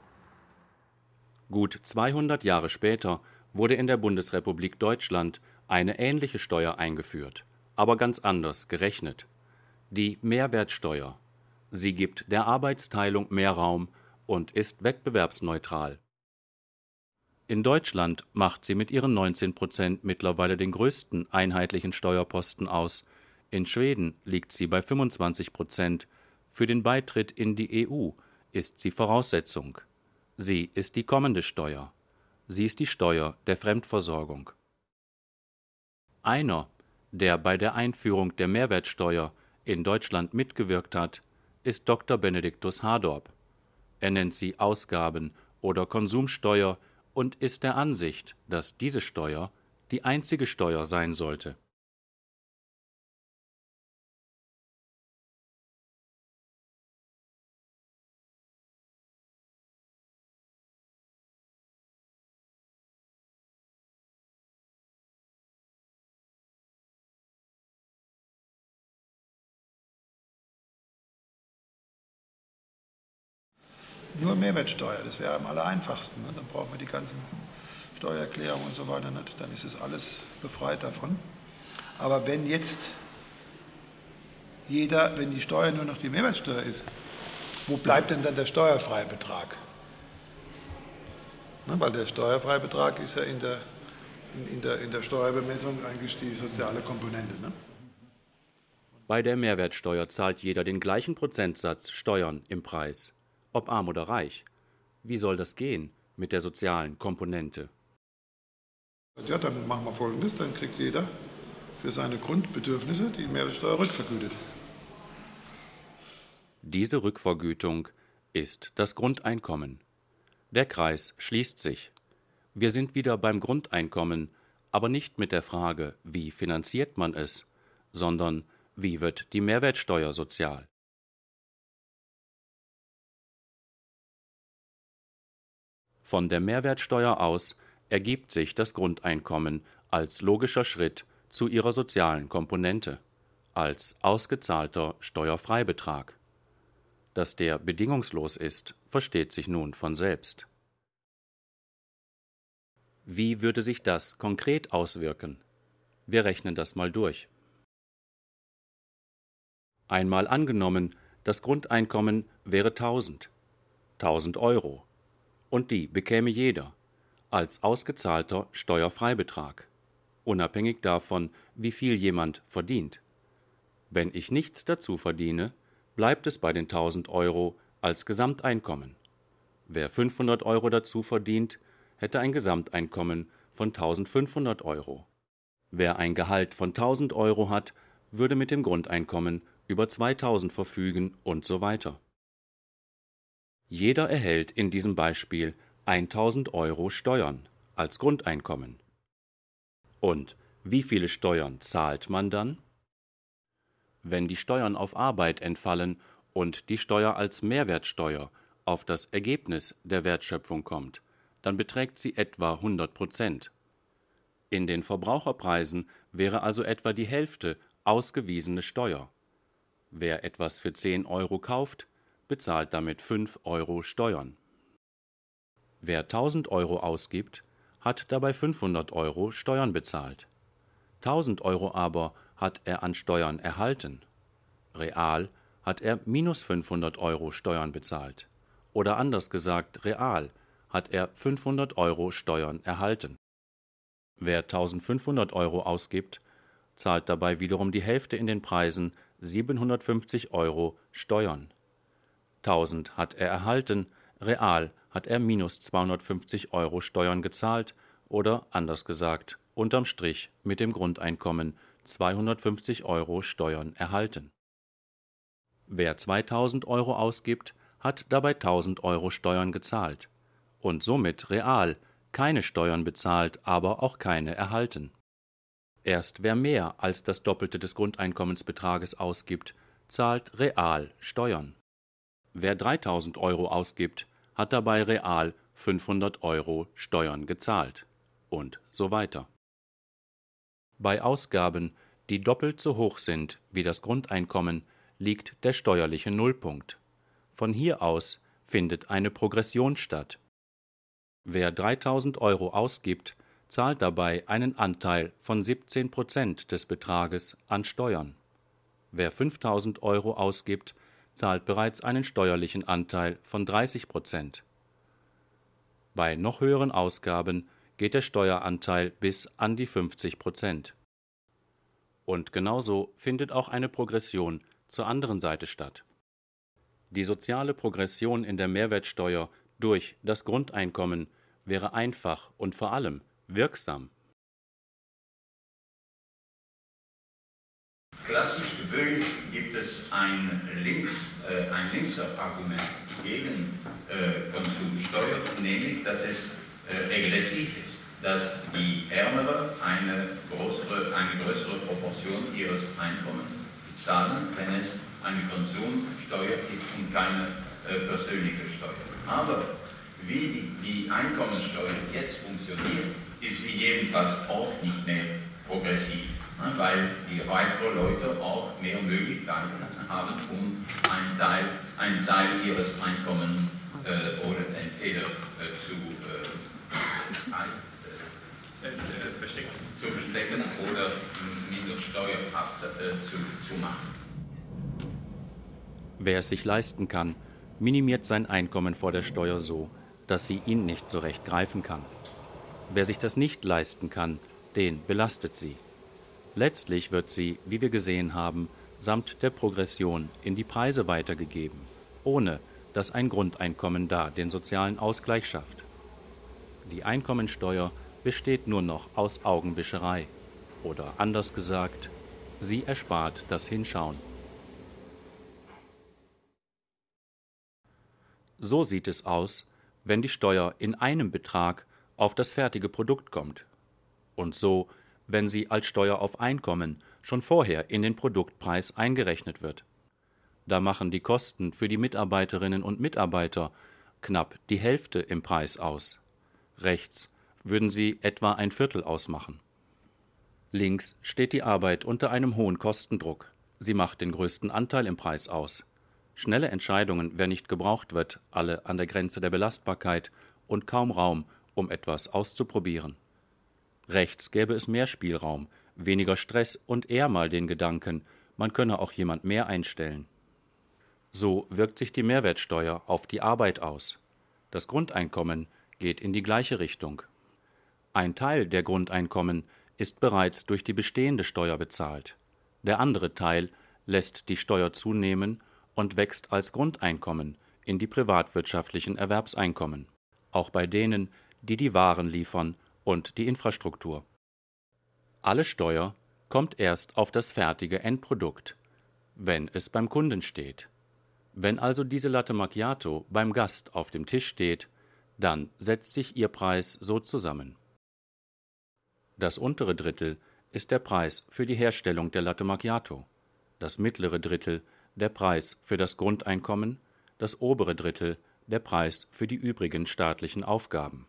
Gut 200 Jahre später wurde in der Bundesrepublik Deutschland eine ähnliche Steuer eingeführt, aber ganz anders gerechnet. Die Mehrwertsteuer. Sie gibt der Arbeitsteilung mehr Raum und ist wettbewerbsneutral. In Deutschland macht sie mit ihren 19% mittlerweile den größten einheitlichen Steuerposten aus. In Schweden liegt sie bei 25%. Für den Beitritt in die EU ist sie Voraussetzung. Sie ist die kommende Steuer. Sie ist die Steuer der Fremdversorgung. Einer, der bei der Einführung der Mehrwertsteuer in Deutschland mitgewirkt hat, ist Dr. Benediktus Hardorp. Er nennt sie Ausgaben- oder Konsumsteuer und ist der Ansicht, dass diese Steuer die einzige Steuer sein sollte.
Nur Mehrwertsteuer, das wäre am aller einfachsten. Ne? Dann brauchen wir die ganzen Steuererklärungen und so weiter nicht. Dann ist es alles befreit davon. Aber wenn jetzt wenn die Steuer nur noch die Mehrwertsteuer ist, wo bleibt denn dann der Steuerfreibetrag? Ne? Weil der Steuerfreibetrag ist ja in der Steuerbemessung eigentlich die soziale Komponente. Ne?
Bei der Mehrwertsteuer zahlt jeder den gleichen Prozentsatz Steuern im Preis. Ob arm oder reich. Wie soll das gehen mit der sozialen Komponente?
Ja, dann machen wir Folgendes, dann kriegt jeder für seine Grundbedürfnisse die Mehrwertsteuer rückvergütet.
Diese Rückvergütung ist das Grundeinkommen. Der Kreis schließt sich. Wir sind wieder beim Grundeinkommen, aber nicht mit der Frage, wie finanziert man es, sondern wie wird die Mehrwertsteuer sozial? Von der Mehrwertsteuer aus ergibt sich das Grundeinkommen als logischer Schritt zu ihrer sozialen Komponente, als ausgezahlter Steuerfreibetrag. Dass der bedingungslos ist, versteht sich nun von selbst. Wie würde sich das konkret auswirken? Wir rechnen das mal durch. Einmal angenommen, das Grundeinkommen wäre 1000 Euro, und die bekäme jeder als ausgezahlter Steuerfreibetrag, unabhängig davon, wie viel jemand verdient. Wenn ich nichts dazu verdiene, bleibt es bei den 1000 Euro als Gesamteinkommen. Wer 500 Euro dazu verdient, hätte ein Gesamteinkommen von 1500 Euro. Wer ein Gehalt von 1000 Euro hat, würde mit dem Grundeinkommen über 2000 verfügen und so weiter. Jeder erhält in diesem Beispiel 1000 Euro Steuern als Grundeinkommen. Und wie viele Steuern zahlt man dann? Wenn die Steuern auf Arbeit entfallen und die Steuer als Mehrwertsteuer auf das Ergebnis der Wertschöpfung kommt, dann beträgt sie etwa 100%. In den Verbraucherpreisen wäre also etwa die Hälfte ausgewiesene Steuer. Wer etwas für 10 Euro kauft, bezahlt damit 5 Euro Steuern. Wer 1000 Euro ausgibt, hat dabei 500 Euro Steuern bezahlt. 1000 Euro aber hat er an Steuern erhalten. Real hat er minus 500 Euro Steuern bezahlt. Oder anders gesagt, real hat er 500 Euro Steuern erhalten. Wer 1500 Euro ausgibt, zahlt dabei wiederum die Hälfte in den Preisen 750 Euro Steuern. 1000 hat er erhalten, real hat er minus 250 Euro Steuern gezahlt oder anders gesagt, unterm Strich mit dem Grundeinkommen 250 Euro Steuern erhalten. Wer 2000 Euro ausgibt, hat dabei 1000 Euro Steuern gezahlt und somit real keine Steuern bezahlt, aber auch keine erhalten. Erst wer mehr als das Doppelte des Grundeinkommensbetrages ausgibt, zahlt real Steuern. Wer 3000 Euro ausgibt, hat dabei real 500 Euro Steuern gezahlt und so weiter. Bei Ausgaben, die doppelt so hoch sind wie das Grundeinkommen, liegt der steuerliche Nullpunkt. Von hier aus findet eine Progression statt. Wer 3000 Euro ausgibt, zahlt dabei einen Anteil von 17% des Betrages an Steuern. Wer 5000 Euro ausgibt, zahlt bereits einen steuerlichen Anteil von 30%. Bei noch höheren Ausgaben geht der Steueranteil bis an die 50%. Und genauso findet auch eine Progression zur anderen Seite statt. Die soziale Progression in der Mehrwertsteuer durch das Grundeinkommen wäre einfach und vor allem wirksam.
Klassisch gewöhnlich gibt es ein linkser Argument gegen Konsumsteuer, nämlich, dass es regressiv ist, dass die Ärmere eine größere Proportion ihres Einkommens bezahlen, wenn es eine Konsumsteuer ist und keine persönliche Steuer. Aber wie die Einkommenssteuer jetzt funktioniert, ist sie jedenfalls auch nicht mehr progressiv, weil die reicheren Leute auch mehr Möglichkeiten haben, um einen Teil ihres Einkommens oder entweder zu verstecken oder minder steuerhaft zu machen.
Wer es sich leisten kann, minimiert sein Einkommen vor der Steuer so, dass sie ihn nicht so recht greifen kann. Wer sich das nicht leisten kann, den belastet sie. Letztlich wird sie, wie wir gesehen haben, samt der Progression in die Preise weitergegeben, ohne dass ein Grundeinkommen da den sozialen Ausgleich schafft. Die Einkommensteuer besteht nur noch aus Augenwischerei oder anders gesagt, sie erspart das Hinschauen. So sieht es aus, wenn die Steuer in einem Betrag auf das fertige Produkt kommt. Und so, wenn sie als Steuer auf Einkommen schon vorher in den Produktpreis eingerechnet wird. Da machen die Kosten für die Mitarbeiterinnen und Mitarbeiter knapp die Hälfte im Preis aus. Rechts würden sie etwa ein Viertel ausmachen. Links steht die Arbeit unter einem hohen Kostendruck. Sie macht den größten Anteil im Preis aus. Schnelle Entscheidungen, wer nicht gebraucht wird, alle an der Grenze der Belastbarkeit und kaum Raum, um etwas auszuprobieren. Rechts gäbe es mehr Spielraum, weniger Stress und eher mal den Gedanken, man könne auch jemand mehr einstellen. So wirkt sich die Mehrwertsteuer auf die Arbeit aus. Das Grundeinkommen geht in die gleiche Richtung. Ein Teil der Grundeinkommen ist bereits durch die bestehende Steuer bezahlt. Der andere Teil lässt die Steuer zunehmen und wächst als Grundeinkommen in die privatwirtschaftlichen Erwerbseinkommen, auch bei denen, die die Waren liefern und die Infrastruktur. Alle Steuer kommt erst auf das fertige Endprodukt, wenn es beim Kunden steht. Wenn also diese Latte Macchiato beim Gast auf dem Tisch steht, dann setzt sich ihr Preis so zusammen. Das untere Drittel ist der Preis für die Herstellung der Latte Macchiato, das mittlere Drittel der Preis für das Grundeinkommen, das obere Drittel der Preis für die übrigen staatlichen Aufgaben.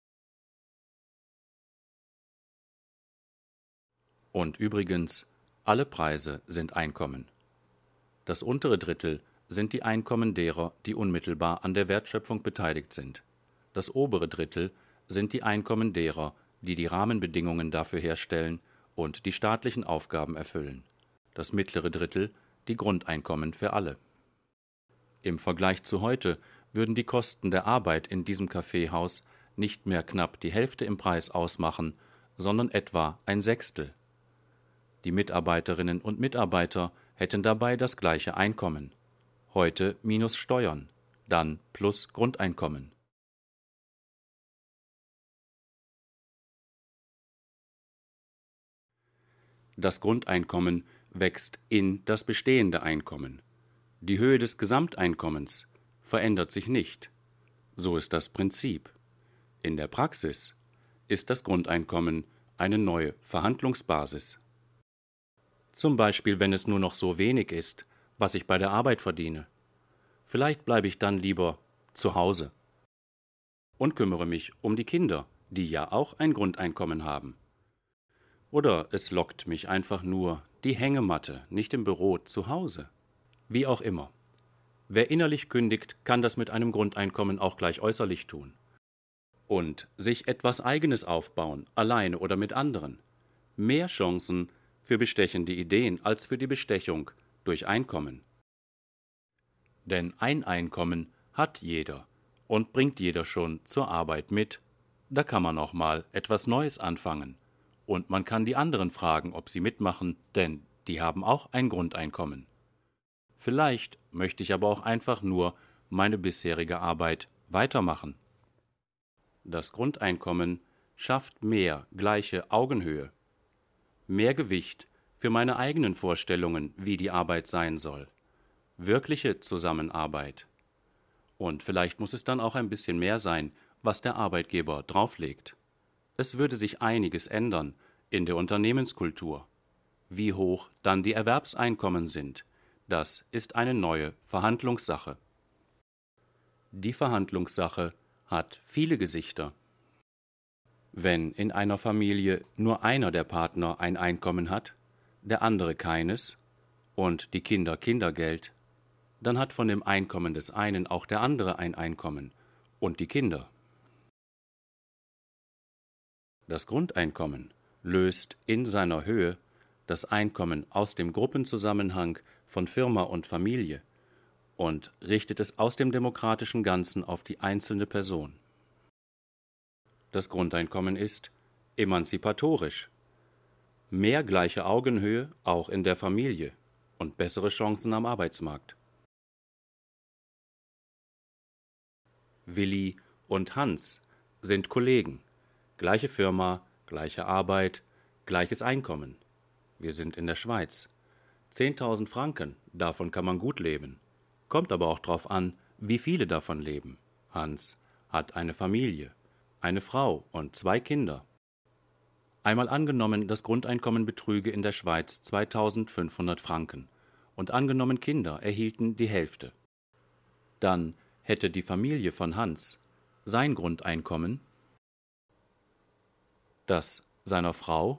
Und übrigens, alle Preise sind Einkommen. Das untere Drittel sind die Einkommen derer, die unmittelbar an der Wertschöpfung beteiligt sind. Das obere Drittel sind die Einkommen derer, die die Rahmenbedingungen dafür herstellen und die staatlichen Aufgaben erfüllen. Das mittlere Drittel die Grundeinkommen für alle. Im Vergleich zu heute würden die Kosten der Arbeit in diesem Kaffeehaus nicht mehr knapp die Hälfte im Preis ausmachen, sondern etwa ein Sechstel. Die Mitarbeiterinnen und Mitarbeiter hätten dabei das gleiche Einkommen. Heute minus Steuern, dann plus Grundeinkommen. Das Grundeinkommen wächst in das bestehende Einkommen. Die Höhe des Gesamteinkommens verändert sich nicht. So ist das Prinzip. In der Praxis ist das Grundeinkommen eine neue Verhandlungsbasis. Zum Beispiel, wenn es nur noch so wenig ist, was ich bei der Arbeit verdiene. Vielleicht bleibe ich dann lieber zu Hause und kümmere mich um die Kinder, die ja auch ein Grundeinkommen haben. Oder es lockt mich einfach nur die Hängematte, nicht im Büro, zu Hause. Wie auch immer. Wer innerlich kündigt, kann das mit einem Grundeinkommen auch gleich äußerlich tun. Und sich etwas Eigenes aufbauen, alleine oder mit anderen. Mehr Chancen für bestechende Ideen als für die Bestechung durch Einkommen. Denn ein Einkommen hat jeder und bringt jeder schon zur Arbeit mit. Da kann man auch mal etwas Neues anfangen. Und man kann die anderen fragen, ob sie mitmachen, denn die haben auch ein Grundeinkommen. Vielleicht möchte ich aber auch einfach nur meine bisherige Arbeit weitermachen. Das Grundeinkommen schafft mehr gleiche Augenhöhe, mehr Gewicht für meine eigenen Vorstellungen, wie die Arbeit sein soll, wirkliche Zusammenarbeit. Und vielleicht muss es dann auch ein bisschen mehr sein, was der Arbeitgeber drauflegt. Es würde sich einiges ändern in der Unternehmenskultur. Wie hoch dann die Erwerbseinkommen sind, das ist eine neue Verhandlungssache. Die Verhandlungssache hat viele Gesichter. Wenn in einer Familie nur einer der Partner ein Einkommen hat, der andere keines und die Kinder Kindergeld, dann hat von dem Einkommen des einen auch der andere ein Einkommen und die Kinder. Das Grundeinkommen löst in seiner Höhe das Einkommen aus dem Gruppenzusammenhang von Firma und Familie und richtet es aus dem demokratischen Ganzen auf die einzelne Person. Das Grundeinkommen ist emanzipatorisch. Mehr gleiche Augenhöhe auch in der Familie und bessere Chancen am Arbeitsmarkt. Willi und Hans sind Kollegen. Gleiche Firma, gleiche Arbeit, gleiches Einkommen. Wir sind in der Schweiz. 10.000 Franken, davon kann man gut leben. Kommt aber auch drauf an, wie viele davon leben. Hans hat eine Familie, eine Frau und 2 Kinder. Einmal angenommen, das Grundeinkommen betrüge in der Schweiz 2.500 Franken und angenommen, Kinder erhielten die Hälfte. Dann hätte die Familie von Hans sein Grundeinkommen, das seiner Frau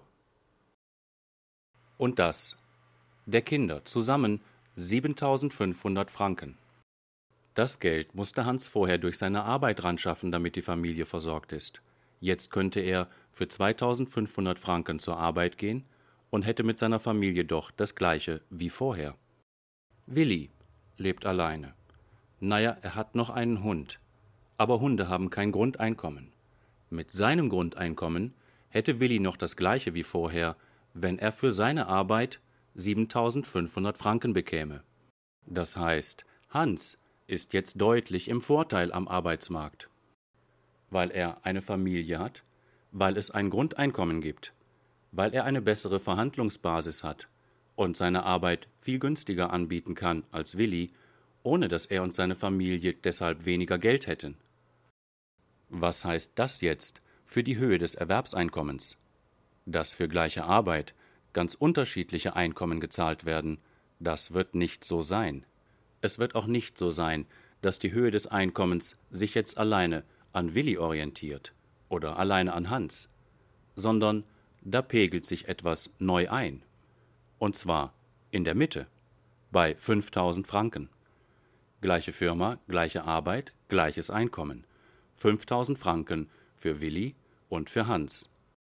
und das der Kinder zusammen 7.500 Franken. Das Geld musste Hans vorher durch seine Arbeit ranschaffen, damit die Familie versorgt ist. Jetzt könnte er für 2.500 Franken zur Arbeit gehen und hätte mit seiner Familie doch das Gleiche wie vorher. Willi lebt alleine. Naja, er hat noch einen Hund. Aber Hunde haben kein Grundeinkommen. Mit seinem Grundeinkommen hätte Willi noch das Gleiche wie vorher, wenn er für seine Arbeit 7.500 Franken bekäme. Das heißt, Hans ist jetzt deutlich im Vorteil am Arbeitsmarkt, weil er eine Familie hat, weil es ein Grundeinkommen gibt, weil er eine bessere Verhandlungsbasis hat und seine Arbeit viel günstiger anbieten kann als Willi, ohne dass er und seine Familie deshalb weniger Geld hätten. Was heißt das jetzt für die Höhe des Erwerbseinkommens? Dass für gleiche Arbeit ganz unterschiedliche Einkommen gezahlt werden, das wird nicht so sein. Es wird auch nicht so sein, dass die Höhe des Einkommens sich jetzt alleine an Willi orientiert oder alleine an Hans, sondern da pegelt sich etwas neu ein. Und zwar in der Mitte, bei 5.000 Franken. Gleiche Firma, gleiche Arbeit, gleiches Einkommen. 5.000 Franken für Willi und für Hans.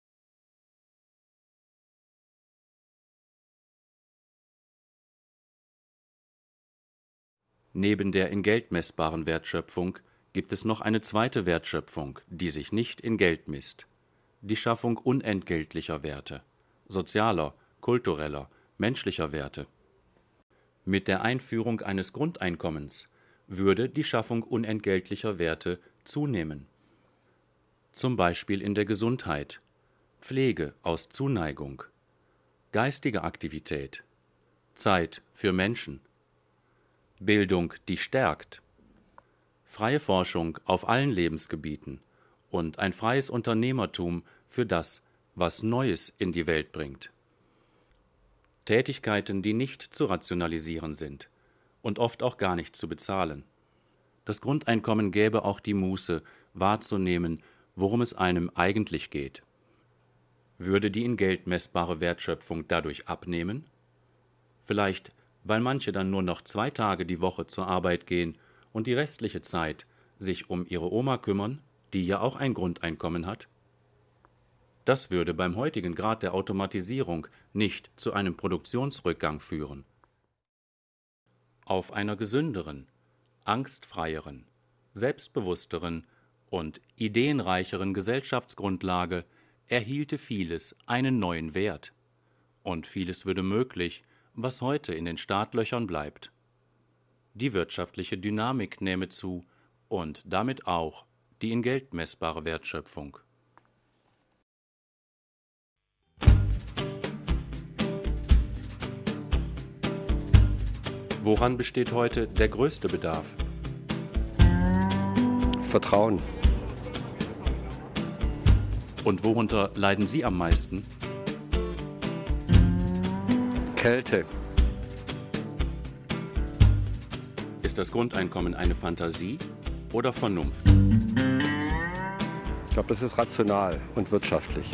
Neben der in Geld messbaren Wertschöpfung gibt es noch eine zweite Wertschöpfung, die sich nicht in Geld misst. Die Schaffung unentgeltlicher Werte, sozialer, kultureller, menschlicher Werte. Mit der Einführung eines Grundeinkommens würde die Schaffung unentgeltlicher Werte zunehmen. Zum Beispiel in der Gesundheit, Pflege aus Zuneigung, geistige Aktivität, Zeit für Menschen, Bildung, die stärkt, freie Forschung auf allen Lebensgebieten und ein freies Unternehmertum für das, was Neues in die Welt bringt. Tätigkeiten, die nicht zu rationalisieren sind und oft auch gar nicht zu bezahlen. Das Grundeinkommen gäbe auch die Muße, wahrzunehmen, worum es einem eigentlich geht. Würde die in Geld messbare Wertschöpfung dadurch abnehmen? Vielleicht, weil manche dann nur noch 2 Tage die Woche zur Arbeit gehen und die restliche Zeit sich um ihre Oma kümmern, die ja auch ein Grundeinkommen hat? Das würde beim heutigen Grad der Automatisierung nicht zu einem Produktionsrückgang führen. Auf einer gesünderen, angstfreieren, selbstbewussteren und ideenreicheren Gesellschaftsgrundlage erhielte vieles einen neuen Wert. Und vieles würde möglich, was heute in den Startlöchern bleibt. Die wirtschaftliche Dynamik nähme zu und damit auch die in Geld messbare Wertschöpfung. Woran besteht heute der größte Bedarf?
Vertrauen.
Und worunter leiden Sie am meisten?
Kälte.
Ist das Grundeinkommen eine Fantasie oder Vernunft?
Ich glaube, das ist rational und wirtschaftlich.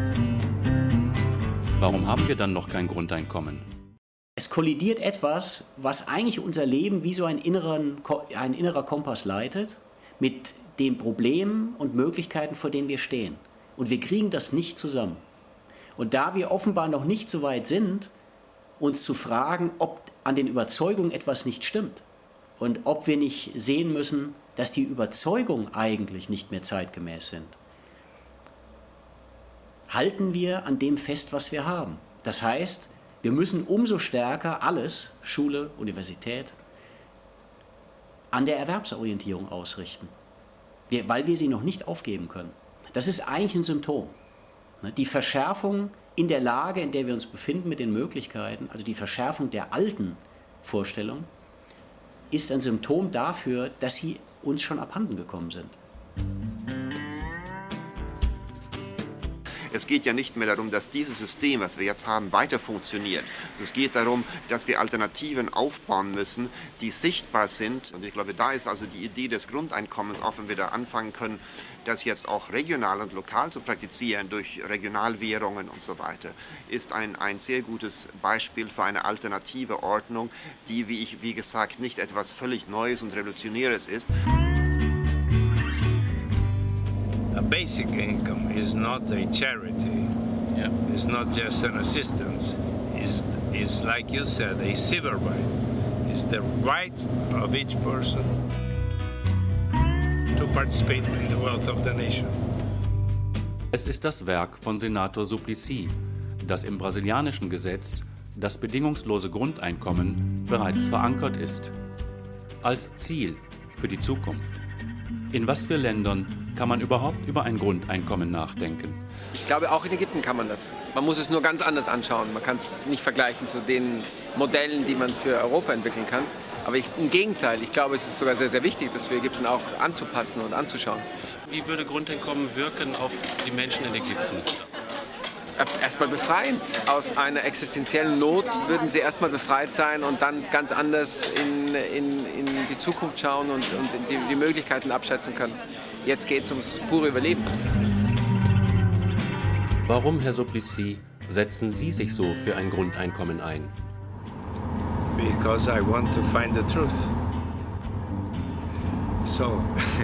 Warum haben wir dann noch kein Grundeinkommen?
Es kollidiert etwas, was eigentlich unser Leben wie so ein innerer Kompass leitet, mit den Problemen und Möglichkeiten, vor denen wir stehen. Und wir kriegen das nicht zusammen. Und da wir offenbar noch nicht so weit sind, uns zu fragen, ob an den Überzeugungen etwas nicht stimmt und ob wir nicht sehen müssen, dass die Überzeugungen eigentlich nicht mehr zeitgemäß sind, halten wir an dem fest, was wir haben. Das heißt, wir müssen umso stärker alles, Schule, Universität, an der Erwerbsorientierung ausrichten, weil wir sie noch nicht aufgeben können. Das ist eigentlich ein Symptom. Die Verschärfung in der Lage, in der wir uns befinden mit den Möglichkeiten, also die Verschärfung der alten Vorstellungen, ist ein Symptom dafür, dass sie uns schon abhanden gekommen sind.
Es geht ja nicht mehr darum, dass dieses System, was wir jetzt haben, weiter funktioniert. Es geht darum, dass wir Alternativen aufbauen müssen, die sichtbar sind. Und ich glaube, da ist also die Idee des Grundeinkommens, auch wenn wir da anfangen können, das jetzt auch regional und lokal zu praktizieren, durch Regionalwährungen und so weiter, ist ein sehr gutes Beispiel für eine alternative Ordnung, die, wie gesagt, nicht etwas völlig Neues und Revolutionäres ist.
A basic income is not a charity,
Yeah. It's not just an assistance. It's like you said, a civil right. It's the right of each person to participate in the wealth of the nation.
Es ist das Werk von Senator Suplicy, dass im brasilianischen Gesetz das bedingungslose Grundeinkommen bereits verankert ist. Als Ziel für die Zukunft. In was für Ländern kann man überhaupt über ein Grundeinkommen nachdenken?
Ich glaube, auch in Ägypten kann man das. Man muss es nur ganz anders anschauen. Man kann es nicht vergleichen zu den Modellen, die man für Europa entwickeln kann. Aber im Gegenteil, ich glaube, es ist sogar sehr, sehr wichtig, das für Ägypten auch anzupassen und anzuschauen.
Wie würde Grundeinkommen wirken auf die Menschen in Ägypten?
Erstmal befreiend. Aus einer existenziellen Not würden sie erstmal befreit sein und dann ganz anders in die Zukunft schauen und die Möglichkeiten abschätzen können. Jetzt geht es ums pure Überleben.
Warum, Herr Suplicy, setzen Sie sich so für ein Grundeinkommen ein?
Because I want to find the truth. So,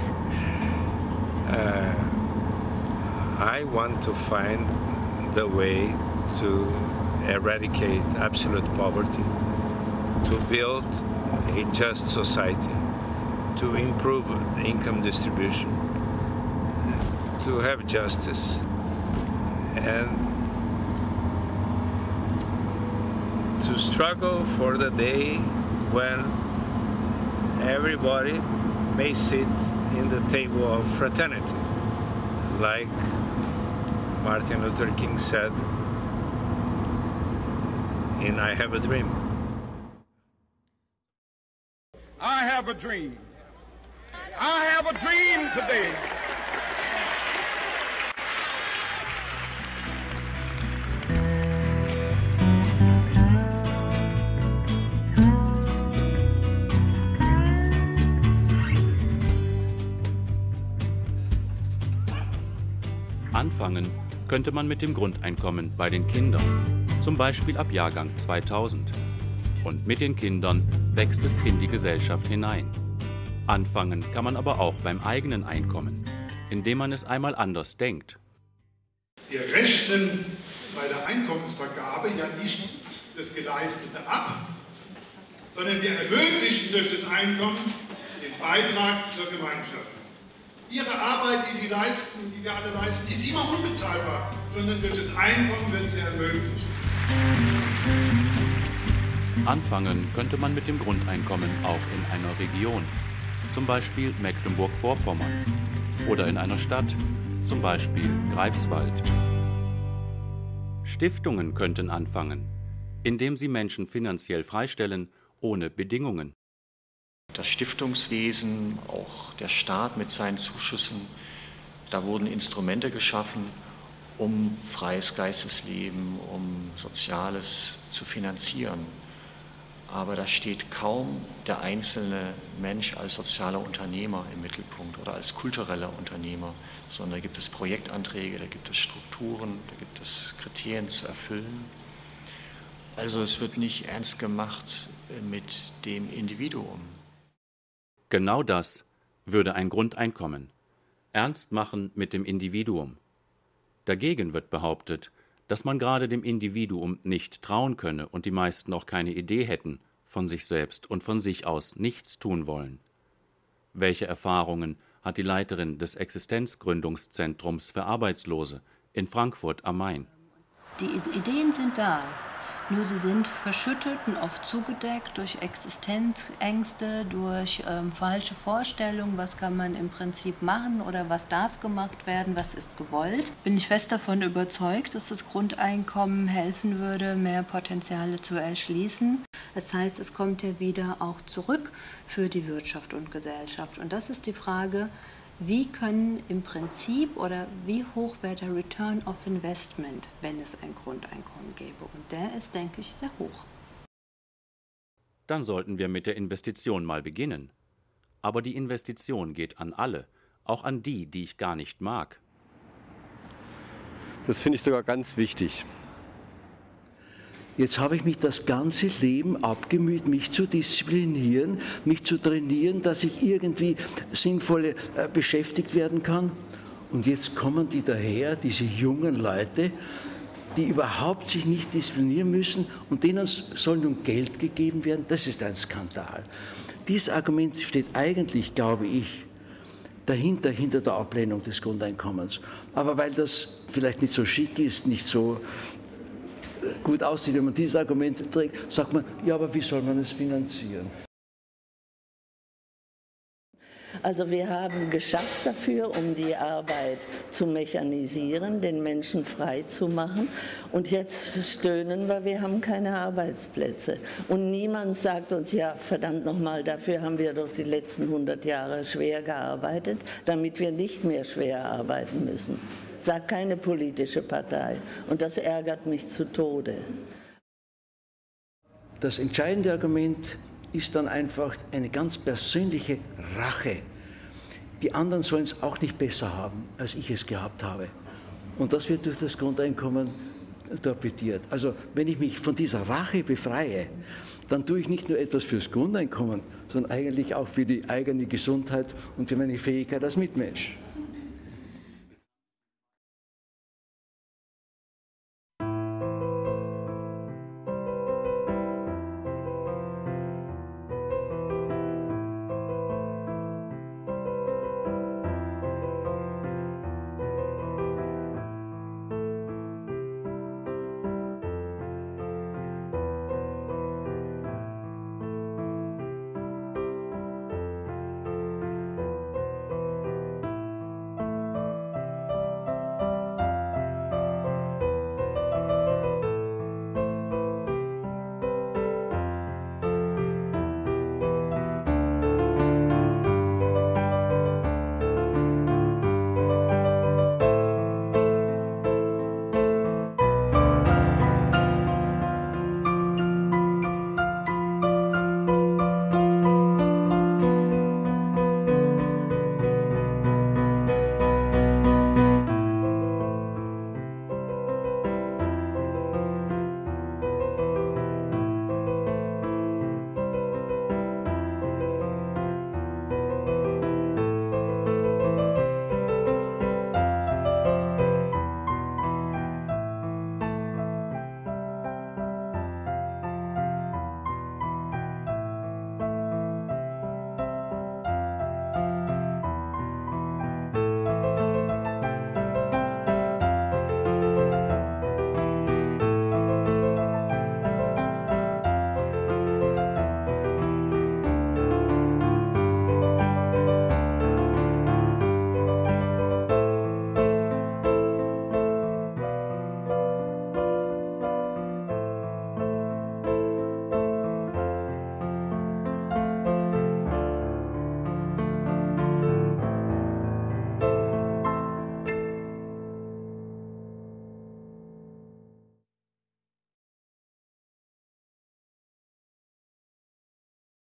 I want to find the way to eradicate absolute poverty, to build a just society, to improve income distribution, to have justice, and to struggle for the day when everybody may sit in the table of fraternity, like Martin Luther King said in I Have a Dream.
I have a dream. I have a dream today.
Anfangen könnte man mit dem Grundeinkommen bei den Kindern, zum Beispiel ab Jahrgang 2000. Und mit den Kindern wächst es in die Gesellschaft hinein. Anfangen kann man aber auch beim eigenen Einkommen, indem man es einmal anders denkt.
Wir rechnen bei der Einkommensvergabe ja nicht das Geleistete ab, sondern wir ermöglichen durch das Einkommen den Beitrag zur Gemeinschaft. Ihre Arbeit, die Sie leisten, die wir alle leisten, ist immer unbezahlbar, sondern durch das Einkommen wird sie ermöglicht.
Anfangen könnte man mit dem Grundeinkommen auch in einer Region, zum Beispiel Mecklenburg-Vorpommern, oder in einer Stadt, zum Beispiel Greifswald. Stiftungen könnten anfangen, indem sie Menschen finanziell freistellen, ohne Bedingungen.
Das Stiftungswesen, auch der Staat mit seinen Zuschüssen, da wurden Instrumente geschaffen, um freies Geistesleben, um Soziales zu finanzieren. Aber da steht kaum der einzelne Mensch als sozialer Unternehmer im Mittelpunkt oder als kultureller Unternehmer, sondern da gibt es Projektanträge, da gibt es Strukturen, da gibt es Kriterien zu erfüllen. Also es wird nicht ernst gemacht mit dem Individuum.
Genau das würde ein Grundeinkommen. Ernst machen mit dem Individuum. Dagegen wird behauptet, dass man gerade dem Individuum nicht trauen könne und die meisten auch keine Idee hätten, von sich selbst und von sich aus nichts tun wollen. Welche Erfahrungen hat die Leiterin des Existenzgründungszentrums für Arbeitslose in Frankfurt am Main?
Die Ideen sind da. Nur sie sind verschüttet und oft zugedeckt durch Existenzängste, durch falsche Vorstellungen, was kann man im Prinzip machen oder was darf gemacht werden, was ist gewollt. Bin ich fest davon überzeugt, dass das Grundeinkommen helfen würde, mehr Potenziale zu erschließen. Das heißt, es kommt ja wieder auch zurück für die Wirtschaft und Gesellschaft. Und das ist die Frage, wie können im Prinzip oder wie hoch wäre der Return of Investment, wenn es ein Grundeinkommen gäbe? Und der ist, denke ich, sehr hoch.
Dann sollten wir mit der Investition mal beginnen. Aber die Investition geht an alle, auch an die, die ich gar nicht mag.
Das finde ich sogar ganz wichtig.
Jetzt habe ich mich das ganze Leben abgemüht, mich zu disziplinieren, mich zu trainieren, dass ich irgendwie sinnvoll beschäftigt werden kann. Und jetzt kommen die daher, diese jungen Leute, die überhaupt sich nicht disziplinieren müssen und denen soll nun Geld gegeben werden, das ist ein Skandal. Dieses Argument steht eigentlich, glaube ich, hinter der Ablehnung des Grundeinkommens. Aber weil das vielleicht nicht so schick ist, nicht so gut aussieht, wenn man dieses Argument trägt, sagt man, ja, aber wie soll man es finanzieren?
Also wir haben geschafft dafür, um die Arbeit zu mechanisieren, den Menschen frei zu machen. Und jetzt stöhnen wir haben keine Arbeitsplätze. Und niemand sagt uns, ja, verdammt nochmal, dafür haben wir doch die letzten 100 Jahre schwer gearbeitet, damit wir nicht mehr schwer arbeiten müssen. Sagt keine politische Partei. Und das ärgert mich zu Tode.
Das entscheidende Argument ist dann einfach eine ganz persönliche Rache. Die anderen sollen es auch nicht besser haben, als ich es gehabt habe. Und das wird durch das Grundeinkommen torpediert. Also wenn ich mich von dieser Rache befreie, dann tue ich nicht nur etwas fürs Grundeinkommen, sondern eigentlich auch für die eigene Gesundheit und für meine Fähigkeit als Mitmensch.